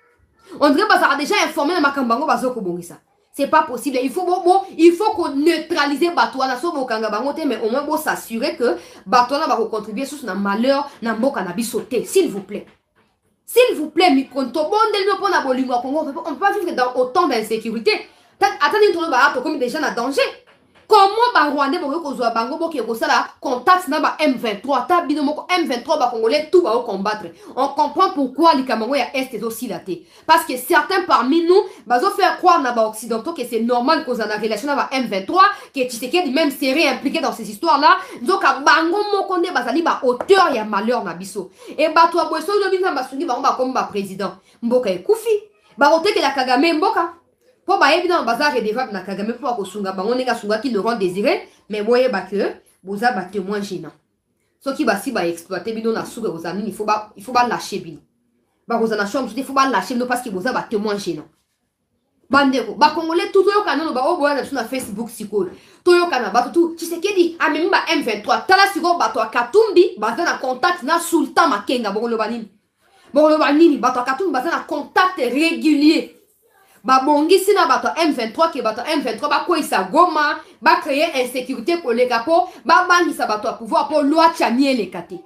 On dirait que ça a déjà informé dans ma cambango bazo ko bongisa. C'est pas possible. Il faut qu'on neutralise Batouana so bokanga bangote, mais au moins bon s'assurer que Batouana va contribuer sur son malheur na mboka na bisoté, s'il vous plaît. S'il vous plaît, mikonto bon delme pour na bolingo Congo, on peut pas vivre dans autant d'insécurité. Attendez une tournée comme des gens en danger. Comment ba Rwandais bo ko zo bango bo ke ko sala contact na ba M23 ta bino moko M23 ba congolais tout va combattre. On comprend pourquoi les Camerounais ya est aussi laté parce que certains parmi nous bazo faire croire na ba occidentaux que c'est normal qu'on a relation na ba M23 que Tshisekedi même serait impliqué dans ces histoires là. Donc bango moko ne bazali ba auteur ya malheur na biso. Et ba toi boeso lo bina ba sungi ba comme ba président. Mboka ekufi. Ba oteke la Kagame mboka. Pour ba évidemment bazar et devant na Kagame pour ko sunga bango nenga sunga qui le rend désiré mais boye ba que boza ba témoin gênant. Ce qui va si ba exploiter bino na souga aux amis, il faut pas lâcher bino. Ba boza na chambre, il faut pas lâcher bino parce que boza ba témoin gênant. Bandeko ba congolais tout yo kana no ba o boya na Facebook siko. To yo kana ba tout Tshisekedi a même ba M23 tala siko ba to Katumbi ba na contact na Sultan Makenga bongolo banini. Bongolo banini ba to Katumbi ba na contact régulier. Ba bongi sina bato M23 ke bato M23 ba ko isa goma ba créer insécurité pour les capos ba bangi sa bato pouvoir pour loi tchanie les kate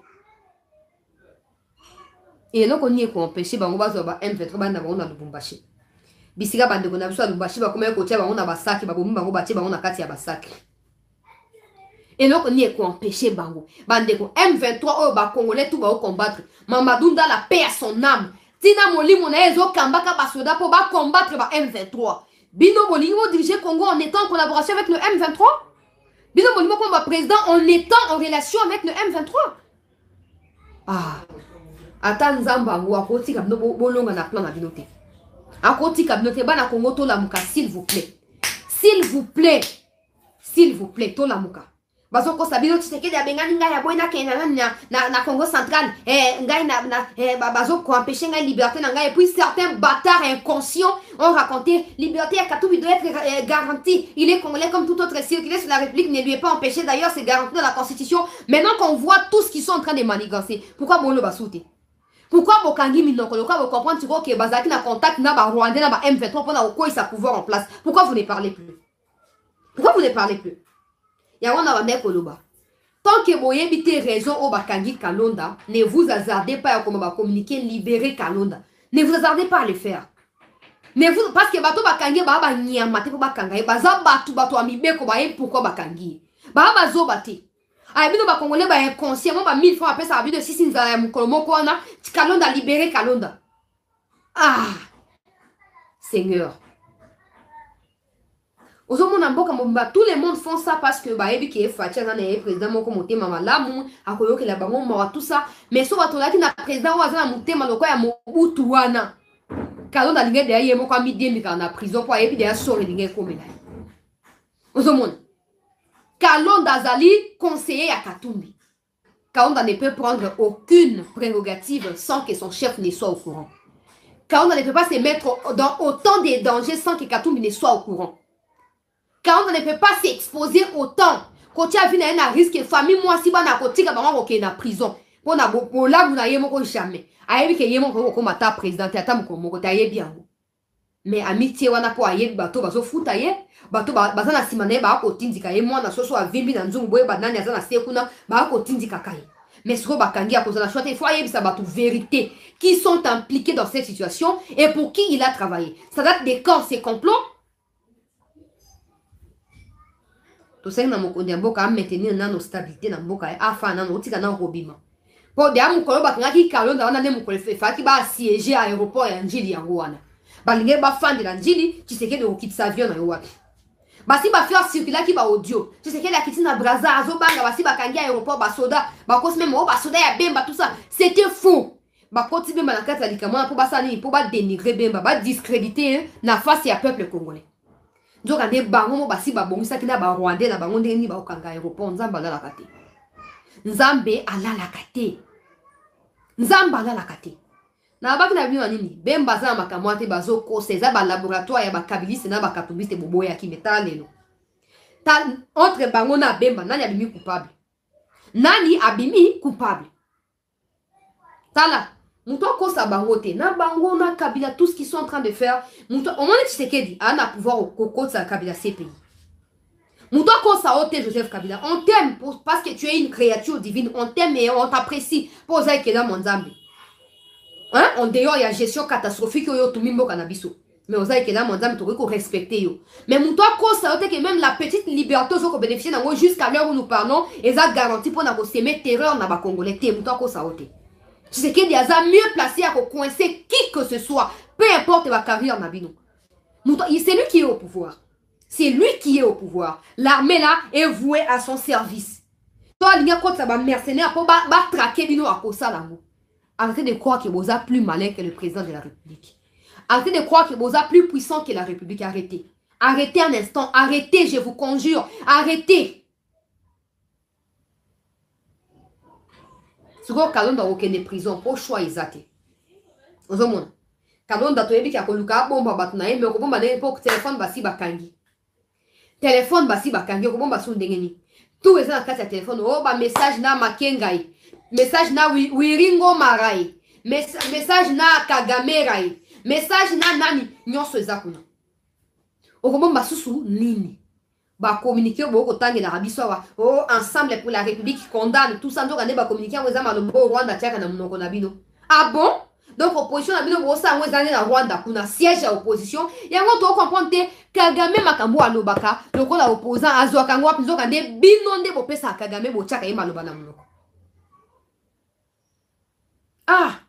et non qu'on y est ko empêcher bango ba zo ba M23 ba na ba Lubumbashi bisika bande ko na biso Lubumbashi ba komeka ko tia bango na basaki ba bombi bango ba tia bango na kati ya basaki et non qu'on y est ko empêcher bango bande ko M23 o ba congolais tout ba combattre Mamadou Nda la paix à son âme. Tina molimo na ezo kambaka basoda pour ba combattre ba M23. Bino molimo diriger Congo en étant en collaboration avec le M23. Bino molimo comme ba président en étant en relation avec le M23. Ah. Ata nzamba ou akoti kabno bolonga na plan na binote. Akoti kabno te bana Congo to la muka s'il vous plaît. S'il vous plaît. S'il vous plaît to la muka. Bazo ko sabino Tshisekedi ya bengani ngai ya boina ke na Congo central ngai na bazo ko empêcher ngai liberté na ngai et puis certains bâtards inconscients ont raconté liberté à Katumbi doit être garantie. Il est congolais comme tout autre circulé sur la République ne lui est pas empêché d'ailleurs c'est garanti dans la Constitution. Maintenant qu'on voit tout ce qu'ils sont en train de manigancer. Pourquoi bolo basouté? Pourquoi bokangi minoko pourquoi vous comprenez que bazaki na contact na ba Rwandais na ba M23 pour na quoi ça pouvoir en place? Pourquoi vous ne parlez plus? Pourquoi vous ne parlez plus? Tant que vous avez des raisons au Bakangi Kalonda, ne vous hasardez pas à communiquer, libérer Kalonda. Ne vous hasardez pas à le faire. Parce que bato Bakangi baba nyamate pour Bakanga, baza bato amibe ko baye pourquoi Bakangi. Baba zo bate. Ay bino ba congolais ba inconsciemment ba 1000 francs après ça a vu de 6 za mukolomo ko na Kalonda libérer Kalonda. Ah. Seigneur. Tout le monde font ça parce que bah qui est fatigué dans les présidents mon comme mama lamu akoyo que la bango mwa tout ça mais so batona ki na président wa za mutema loko ya mobutu wana Kalonda linge de yemo kwa midi mi na prison pour epi de sori linge komela ozomona Kalonda zali conseiller à Katumbi. Kalonda ne peut prendre aucune prérogative sans que son chef ne soit au courant. Kalonda ne peut pas se mettre dans autant de dangers sans que Katumbi ne soit au courant. Quand on ne peut pas s'exposer autant, quand tu as vu un risque, famille, moi, si on a côté, on a en prison. On a beaucoup là, vous n'avez jamais. Aïe, que yémo comme ta présidente, à ta mon côté, bien. Mais amitié, on a pas aïe, bateau, bateau, fout aïe, bateau, bazana simane, ba côté, indika, et moi, on a soit à vimbi dans un boy, banane, à la sekuna, ba côté, indika, kaye. Mais ce que bakangi a posé la choix, il faut aïe, ça bateau, vérité, qui sont impliqués dans cette situation et pour qui il a travaillé. Ça date des camps, ces complots. To seng na mokonde mboka a maintenir na no stabilité na mboka afa na no tika na robima po de amukolo bakanga ki Kalonda wana ne mukolo fefa ki ba siéger à aéroport ya Njili yango wana balinge ba fandi la Njili Tshisekedi okitisa avion na yo wapi basi ba faire circuler ki ba audio Tshisekedi akiti na Brazza azobanga basi bakangi à aéroport ba soda ba kosi même ba soda ya Bemba tout ça c'était faux ba koti Bemba na kati ya likamona po ba sani po ba dénigrer Bemba ba discréditer na face ya peuple congolais. Donc ane bango mo basi ba bongisa kina ba Rwandais na bango ndeni ba okanga aéroport nzamba la kate. Nzambe ala la kate. Nzamba ala la kate. Na ba kina bino nini? Bemba za makamwate bazo ko seza ba laboratoire ya ba kabiliste na ba katumbiste bobo ya kimeta lelo. Ta entre bango na Bemba nani abimi coupable? Nani abimi coupable? Tala Mouton kosa bangote, na bango, na Kabila, tout ce qu'ils sont en train de faire. Mouton, au moins, Tshisekedi, a un pouvoir au coco de Kabila CPI. Mouton kosa ote Joseph Kabila. On t'aime parce que tu es une créature divine. On t'aime et on t'apprécie. Pour ça, qu'il y a mon zambi. Hein? En dehors, il y a gestion catastrophique. Yo, tout mimbo canabiso. Mais on sait que là, mon zambi, tu dois respecter yo. Mais mouton kosa ote que même la petite liberté qu'on bénéficie jusqu'à l'heure où nous parlons, et ça garantit pour nous semer terreur dans les Congolais. Mouton kosa ote. C'est qu'il y a mieux placé à coincer qui que ce soit, peu importe la carrière Nabino. C'est lui qui est au pouvoir. C'est lui qui est au pouvoir. L'armée là est vouée à son service. Toi, il y a quoi ça va mercenaire pour traquer Bino à Kosa l'amour. Arrêtez de croire que vous êtes plus malin que le président de la République. Arrêtez de croire que vous êtes plus puissant que la République. Arrêtez. Arrêtez un instant. Arrêtez, je vous conjure. Arrêtez. Souvent, Kalonda okende prison pour choix exact. Ozomona. Kalonda toyebi kia koluka bomba batuna mais ko bomba ne pour téléphone basi bakangi. Téléphone basi bakangi ko bomba su ndengeni. Tout est dans carte téléphone oh ba message na makengai. Message na wiringo marai. Message na Kagame rai. Message na nani nyonso ezakuna. Ko bomba susu nini. Ba communiquer beaucoup tangi na rabiswa oh ensemble pour la République condamne tout ça donc on va communiquer aux amalombo Rwanda tiaka na munoko na bino. Ah bon? Donc opposition na bino bosa ngwezane na Rwanda kuna siège à opposition yango to comprendre te Kagame makambo alobaka lokola opposant azwa kangwa pizo kande bino nde bopesa Kagame bo tiaka yema loba na munoko. Ah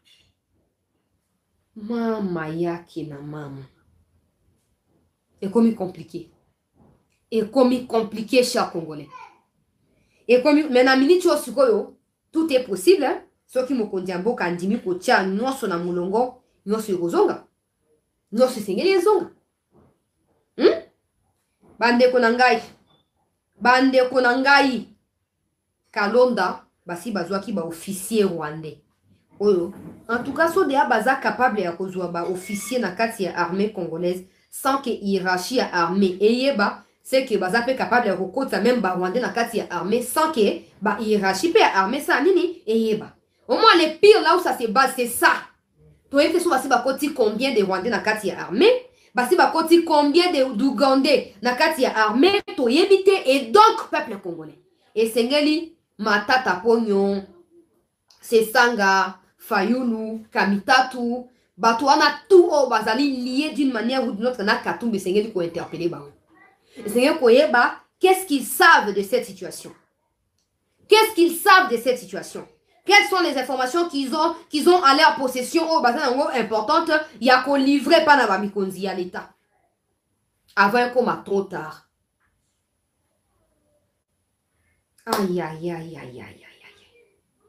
mama yake na mama. Et comme compliqué. Et comme compliqué, chers Congolais. Et comme maintenant, tout est possible. Hein? Ce qui me condamne à beaucoup, andimi kotia, nous sommes na mulongo, nous sommes rozonga, nous sommes sengeli zonga. Bande konangai, Kalonda, basi bazwaki ba officier rwandais. Oyo, en tout cas, so dea baza capable ya kozwa ba officier na kati ya armée congolaise sans que hiérarchie à armée eyeba. C'est que baza pe capable de recruter même Rwandais na kati ya armée sans que ba hiérarchie pe armée ça nini eyeba. Au moins les pires là où ça se base c'est ça. Toi que so basi ba koti combien de Rwandais na kati ya armée, basi ba koti combien de d'Ougandais na kati ya armée to yebite et donc peuple congolais. Et sengeli matata pognon, c'est Sanga, Fayulu, Kamitatu, batouana tout au bazali lié d'une manière ou d'une autre na katumbe sengeli ko interpeller ba. Seigneur Koyeba, qu'est-ce qu'ils savent de cette situation? Qu'est-ce qu'ils savent de cette situation? Quelles sont les informations qu'ils ont à leur possession au bassin importante? Il y a qu'on livrait pas dans Mikonzi à l'État. Avant comme trop tard. Aïe, aïe, aïe, aïe, aïe, aïe, aïe.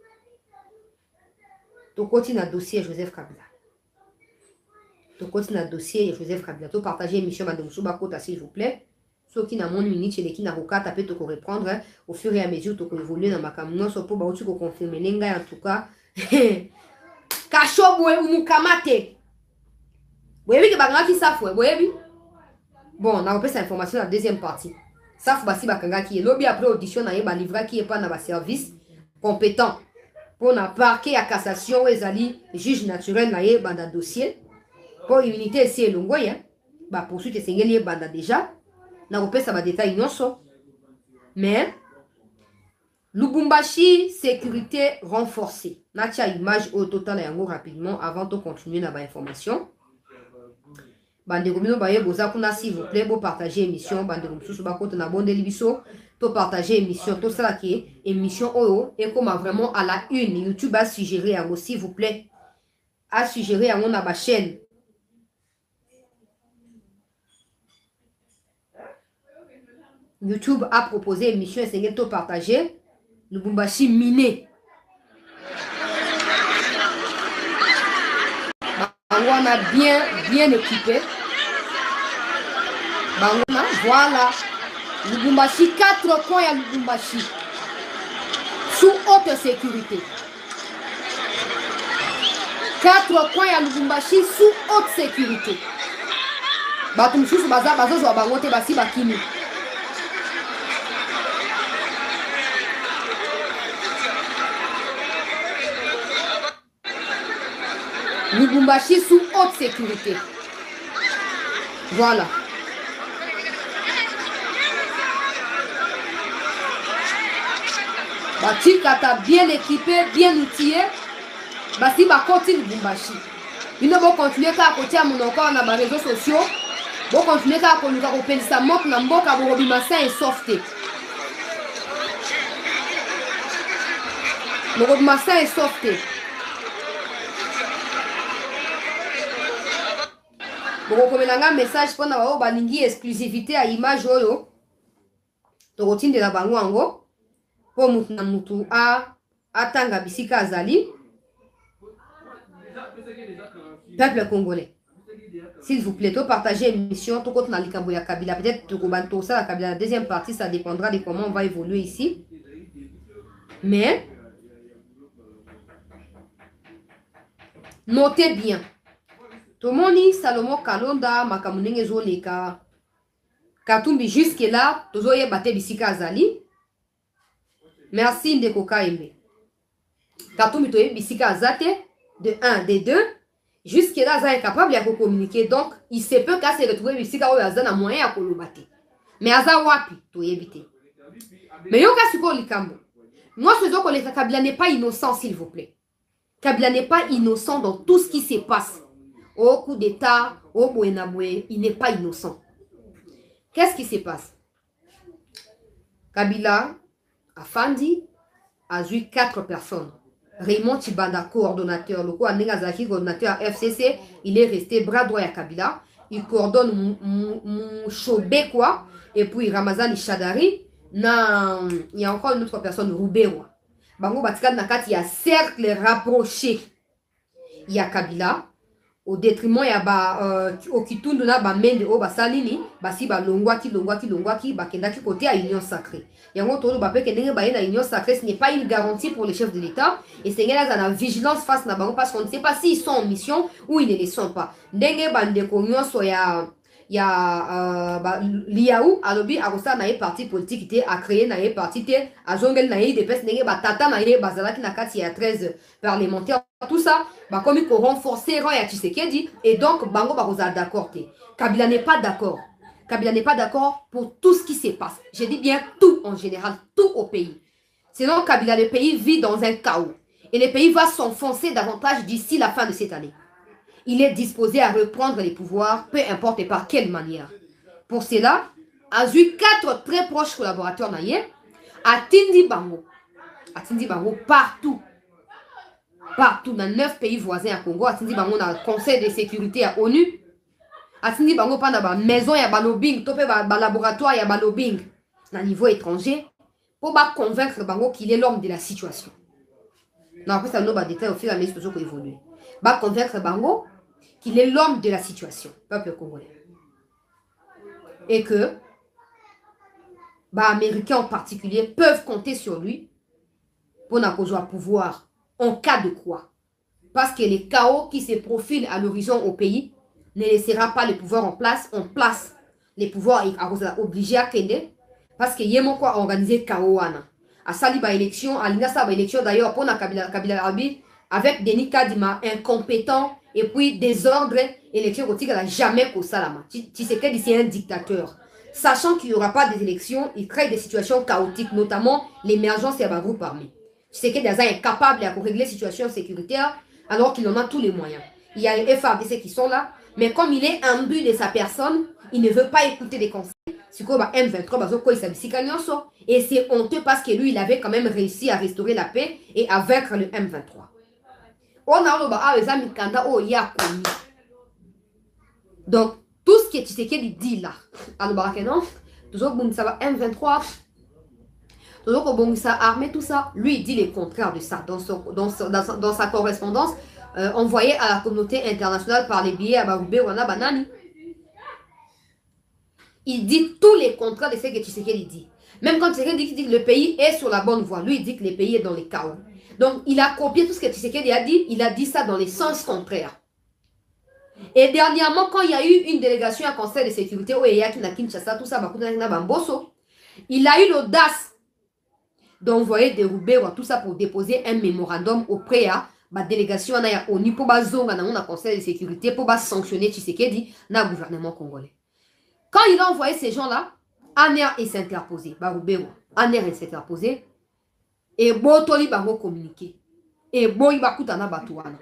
Tu continues à dossier Joseph Kabila. Tu continues à dossier Joseph Kabila. Tu partages l'émission Madame Soubakota, s'il vous plaît. Ceux qui n'ont mon unique chez les qui n'ont pas tapé, tu peux reprendre au fur et à mesure tu peux évoluer dans ma caméra. Soit pour que tu peux confirmer. Nenga en tout cas. Kachobwe ou mukamate. Vous voyez que baganga qui savent, vous voyez. Bon, on a repris cette information dans la deuxième partie. Saf basi bakanga qui est lobby après audition na yeba livra qui est pas dans le service compétent pour na parquet à cassation et ali juge naturel na yeba dans dossier pour immunité c'est longoya ba poursuite et sengeli banda déjà. Na repesa ba détail nyonso. Mais Lubumbashi sécurité renforcée. Natia image au total yango rapidement avant de continuer na ba information. Bande komino ba yeboza kuna s'il vous plaît, bo partager émission bande komsusu ba kota na bonde libiso, to partager émission to sala ki émission oyo et comme vraiment à la une YouTube a suggéré yango s'il vous plaît. A suggéré yango na ba chaîne. YouTube a proposé émission et c'est tout partagé. Lubumbashi miné. On a bien équipé. Voilà. Lubumbashi, 4 coins à Lubumbashi. Sous haute sécurité. 4 coins à Lubumbashi sous haute sécurité. Batumshusu bazo zo bangote basi bakini. Lubumbashi sous haute sécurité. Voilà. Batikata bien équipé, bien outillé. Basi bakoti Lubumbashi. Ils ne vont continuer qu'à côté à mon encore dans les réseaux sociaux. Vont continuer qu'à côté sa moque na mboka borobimasa et softé. Borobimasa et softé. Bokomelanga message pour na balingi exclusivité à image oyo. Torotine de la bango ango. Pour mutu na mutu a atanga bisika azali. Peuple congolais, s'il vous plaît, partagez l'émission, tout contre Nalikambo ya Kabila, peut-être tout ça la Kabila, la deuxième partie, ça dépendra de comment on va évoluer ici. Mais notez bien, Tomoni Salomo Kalonda Makamunenge Zoleka Katumbi jusque là, Tozoye Bate Bisika Azali. Merci Ndeko Kaembe. Katumbi Toye Bisika Azate de 1, de 2. Jusque-là, il est capable de communiquer. Donc, il se peut qu'à se retrouver ici, quand il y a un moyen à communiquer. Mais Aza wapi, tu éviter. Mais il y a un Likambo. Moi, je veux que Kabila n'est pas innocent, s'il vous plaît. Kabila n'est pas innocent dans tout ce qui se passe. Au coup d'État, au Bouenaboué, il n'est pas innocent. Qu'est-ce qui se passe? Kabila, Afandi, a eu 4 personnes. Raymond Chibanda, coordonnateur, le Nengazaki, coordonnateur FCC, il est resté bras droit à Kabila. Il coordonne Mouchobé, quoi. Et puis Ramazani Chadari. Il y a encore une autre personne, Roubewa. Bango Batika Nakat, il y a cercle rapproché. Il y a Kabila. Au détriment, il y a au Kitundu, Mende, Salini, Basi, Longwaki, Bakendaki, côté à Union Sacrée. Il y a un autre Union Sacrée, ce n'est pas une garantie pour les chefs de l'État. Et c'est là la vigilance face à Bango parce qu'on ne sait pas s'ils sont en mission ou ils ne le sont pas. Dengue Bandeko il y a Liaou, Alobi, Arosa, Naye, parti politique, a créé Naye, parti, à Zongel, Naye, des pestes, Nege, Tata, Naye, Bazalaki, Nakati, il y a 13 parlementaires, tout ça, comme ils ont renforcé Roy à Tshisekedi, et donc, Bango, Barosa, d'accord. Kabila n'est pas d'accord. Kabila n'est pas d'accord pour tout ce qui se passe. Je dis bien tout en général, tout au pays. Sinon, Kabila, le pays vit dans un chaos. Et le pays va s'enfoncer davantage d'ici la fin de cette année. Il est disposé à reprendre les pouvoirs, peu importe et par quelle manière. Pour cela, a eu 4 très proches collaborateurs naïe, à Tindi Bango. À Tindi Bango, partout. Partout, dans 9 pays voisins à Congo, à Tindi Bango, dans le Conseil de sécurité à ONU. À Tindi Bango, pendant la maison, il y a un lobbying, topé le laboratoire, il y a un lobbying. Dans niveau étranger, pour convaincre Bango qu'il est l'homme de la situation. Non, après, ça nous va détailler au fil de la situation qui évolue. Va convaincre Bango qu'il est l'homme de la situation, peuple congolais. Et que les Américains en particulier peuvent compter sur lui pour n'avoir pouvoir en cas de quoi. Parce que les chaos qui se profilent à l'horizon au pays ne laissera pas le pouvoir en place. On place les pouvoirs obligés à Kende. Parce que yémo quoi organiser chaos. À Saliba élection, à l'Inasa élection d'ailleurs pour Kabila Arabi avec Denis Kadima incompétent. Et puis, désordre, élection politique, elle n'a jamais qu'au Salama. Tshisekedi, c'est un dictateur. Sachant qu'il n'y aura pas des élections, il crée des situations chaotiques, notamment l'émergence et un groupe armé. Tshisekedi est incapable de régler les situations sécuritaires alors qu'il en a tous les moyens. Il y a les FARDC qui sont là, mais comme il est imbu de sa personne, il ne veut pas écouter des conseils. C'est quoi M23, et c'est honteux parce que lui, il avait quand même réussi à restaurer la paix et à vaincre le M23. Donc, tout ce que Tshisekedi dit là, toujours ça va M23, toujours ça armée, tout ça, lui il dit le contraire de ça dans sa correspondance envoyée à la communauté internationale par les billets à Baroubé, Wana, Banani. Il dit tous les contraires de ce que Tshisekedi dit. Même quand Tshisekedi dit que le pays est sur la bonne voie, lui il dit que le pays est dans les chaos. Donc, il a copié tout ce que Tshisekedi a dit, il a dit ça dans les sens contraires. Et dernièrement, quand il y a eu une délégation à Conseil de sécurité, où il y a Kinshasa, tout ça, il a eu l'audace d'envoyer des Roubaix, tout ça pour déposer un mémorandum auprès ba délégation na ya ONU pour ba zonga na on conseil de sécurité pour ba sanctionner Tshisekedi na gouvernement congolais. Quand il a envoyé ces gens-là, Aner s'est interposé, Barubero, Aner s'est interposé, et Botoli bango communiqué, et Boy bakutana batuana.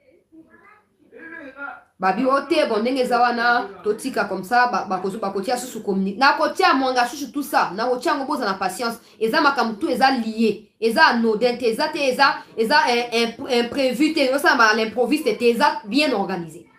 Babi ote bon ndenge zawana totika comme ça bakotia susu communiqué. Na kotia mwanga susu tout ça, na kotia ngoboza na patience, eza makamtu eza lié, eza anodin, eza imprévu, eza l'improviste, eza bien organisé.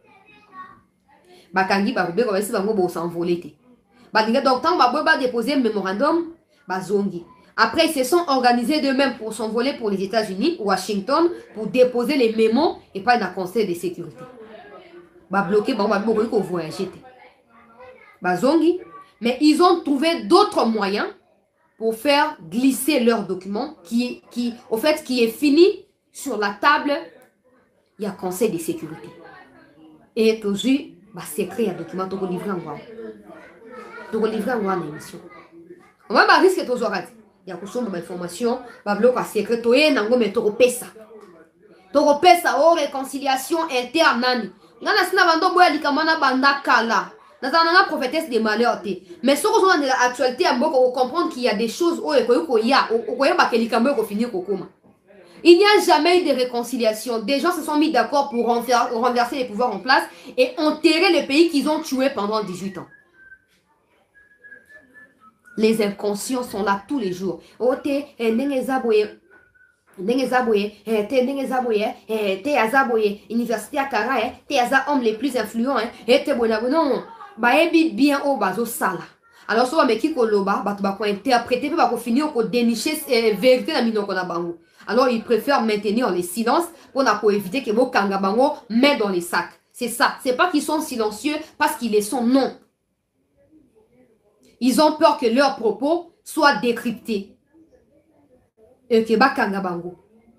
Bakangi Barubero basi bango bo s'envoler te. Badinga donc tant ba déposer un mémorandum bazongi. Après ils se sont organisés d'eux-mêmes pour s'envoler pour les États-Unis, Washington, pour déposer les mémos et pas dans le conseil de sécurité. Ba bloqué ba ko voyager. Bazongi, mais ils ont trouvé d'autres moyens pour faire glisser leurs documents qui est fini sur la table. Il y a conseil de sécurité. Et toujours ba secret ya document to livrer en voie. Donc livrer en voie en émission. On va pas risquer toujours à il y a kusomba ma information ba bloc à secret to ye nango metoro pesa. To pesa o réconciliation interne nani. Ngana sina bando boya likamana banda kala. Nazana prophétesse des malheurs te. Mais ce qu'on dans l'actualité à beaucoup comprendre qu'il y a des choses où il y a ba likambo ko finir kokoma. Il n'y a jamais eu de réconciliation. Des gens se sont mis d'accord pour renverser les pouvoirs en place et enterrer le pays qu'ils ont tué pendant 18 ans. Les inconscients sont là tous les jours. Université à Kara, homme les plus influents, non, bien au bazo sala. Alors, soit mais qui koloba, ba interpréter, ba finir ko dénicher vérité na minoko na bango. Alors, ils préfèrent maintenir le silence pour éviter que vos kangabango mettent dans les sacs. C'est ça. C'est pas qu'ils sont silencieux parce qu'ils les sont, non. Ils ont peur que leurs propos soient décryptés. Et que ba kangabango.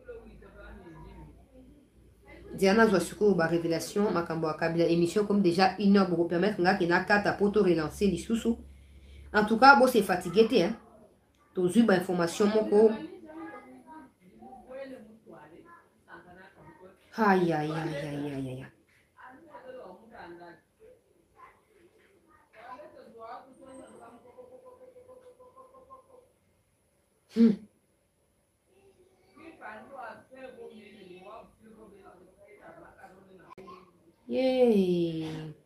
Diana Zouasuko, ba révélation, makambo akabila émission comme déjà 1 heure pour vous permettre nga kena kata pour te relancer les sous. En tout cas, bon, c'est fatigué, hein. T'as eu ba information moko. Aïe, aïe, aïe, aïe, aïe, aïe. Yeah.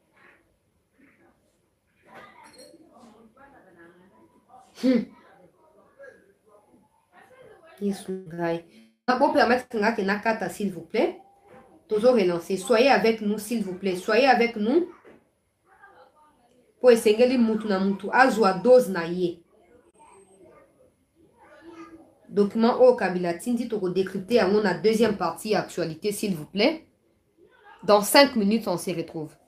Bon, permettre que Nakata, s'il vous plaît. Toujours relancer. Soyez avec nous, s'il vous plaît. Soyez avec nous. Pour essayer de mutu na mutu. Azwa dose na ye. Document au Kabila Tindi pour décrypter à mon deuxième partie actualité, s'il vous plaît. Dans 5 minutes, on se retrouve.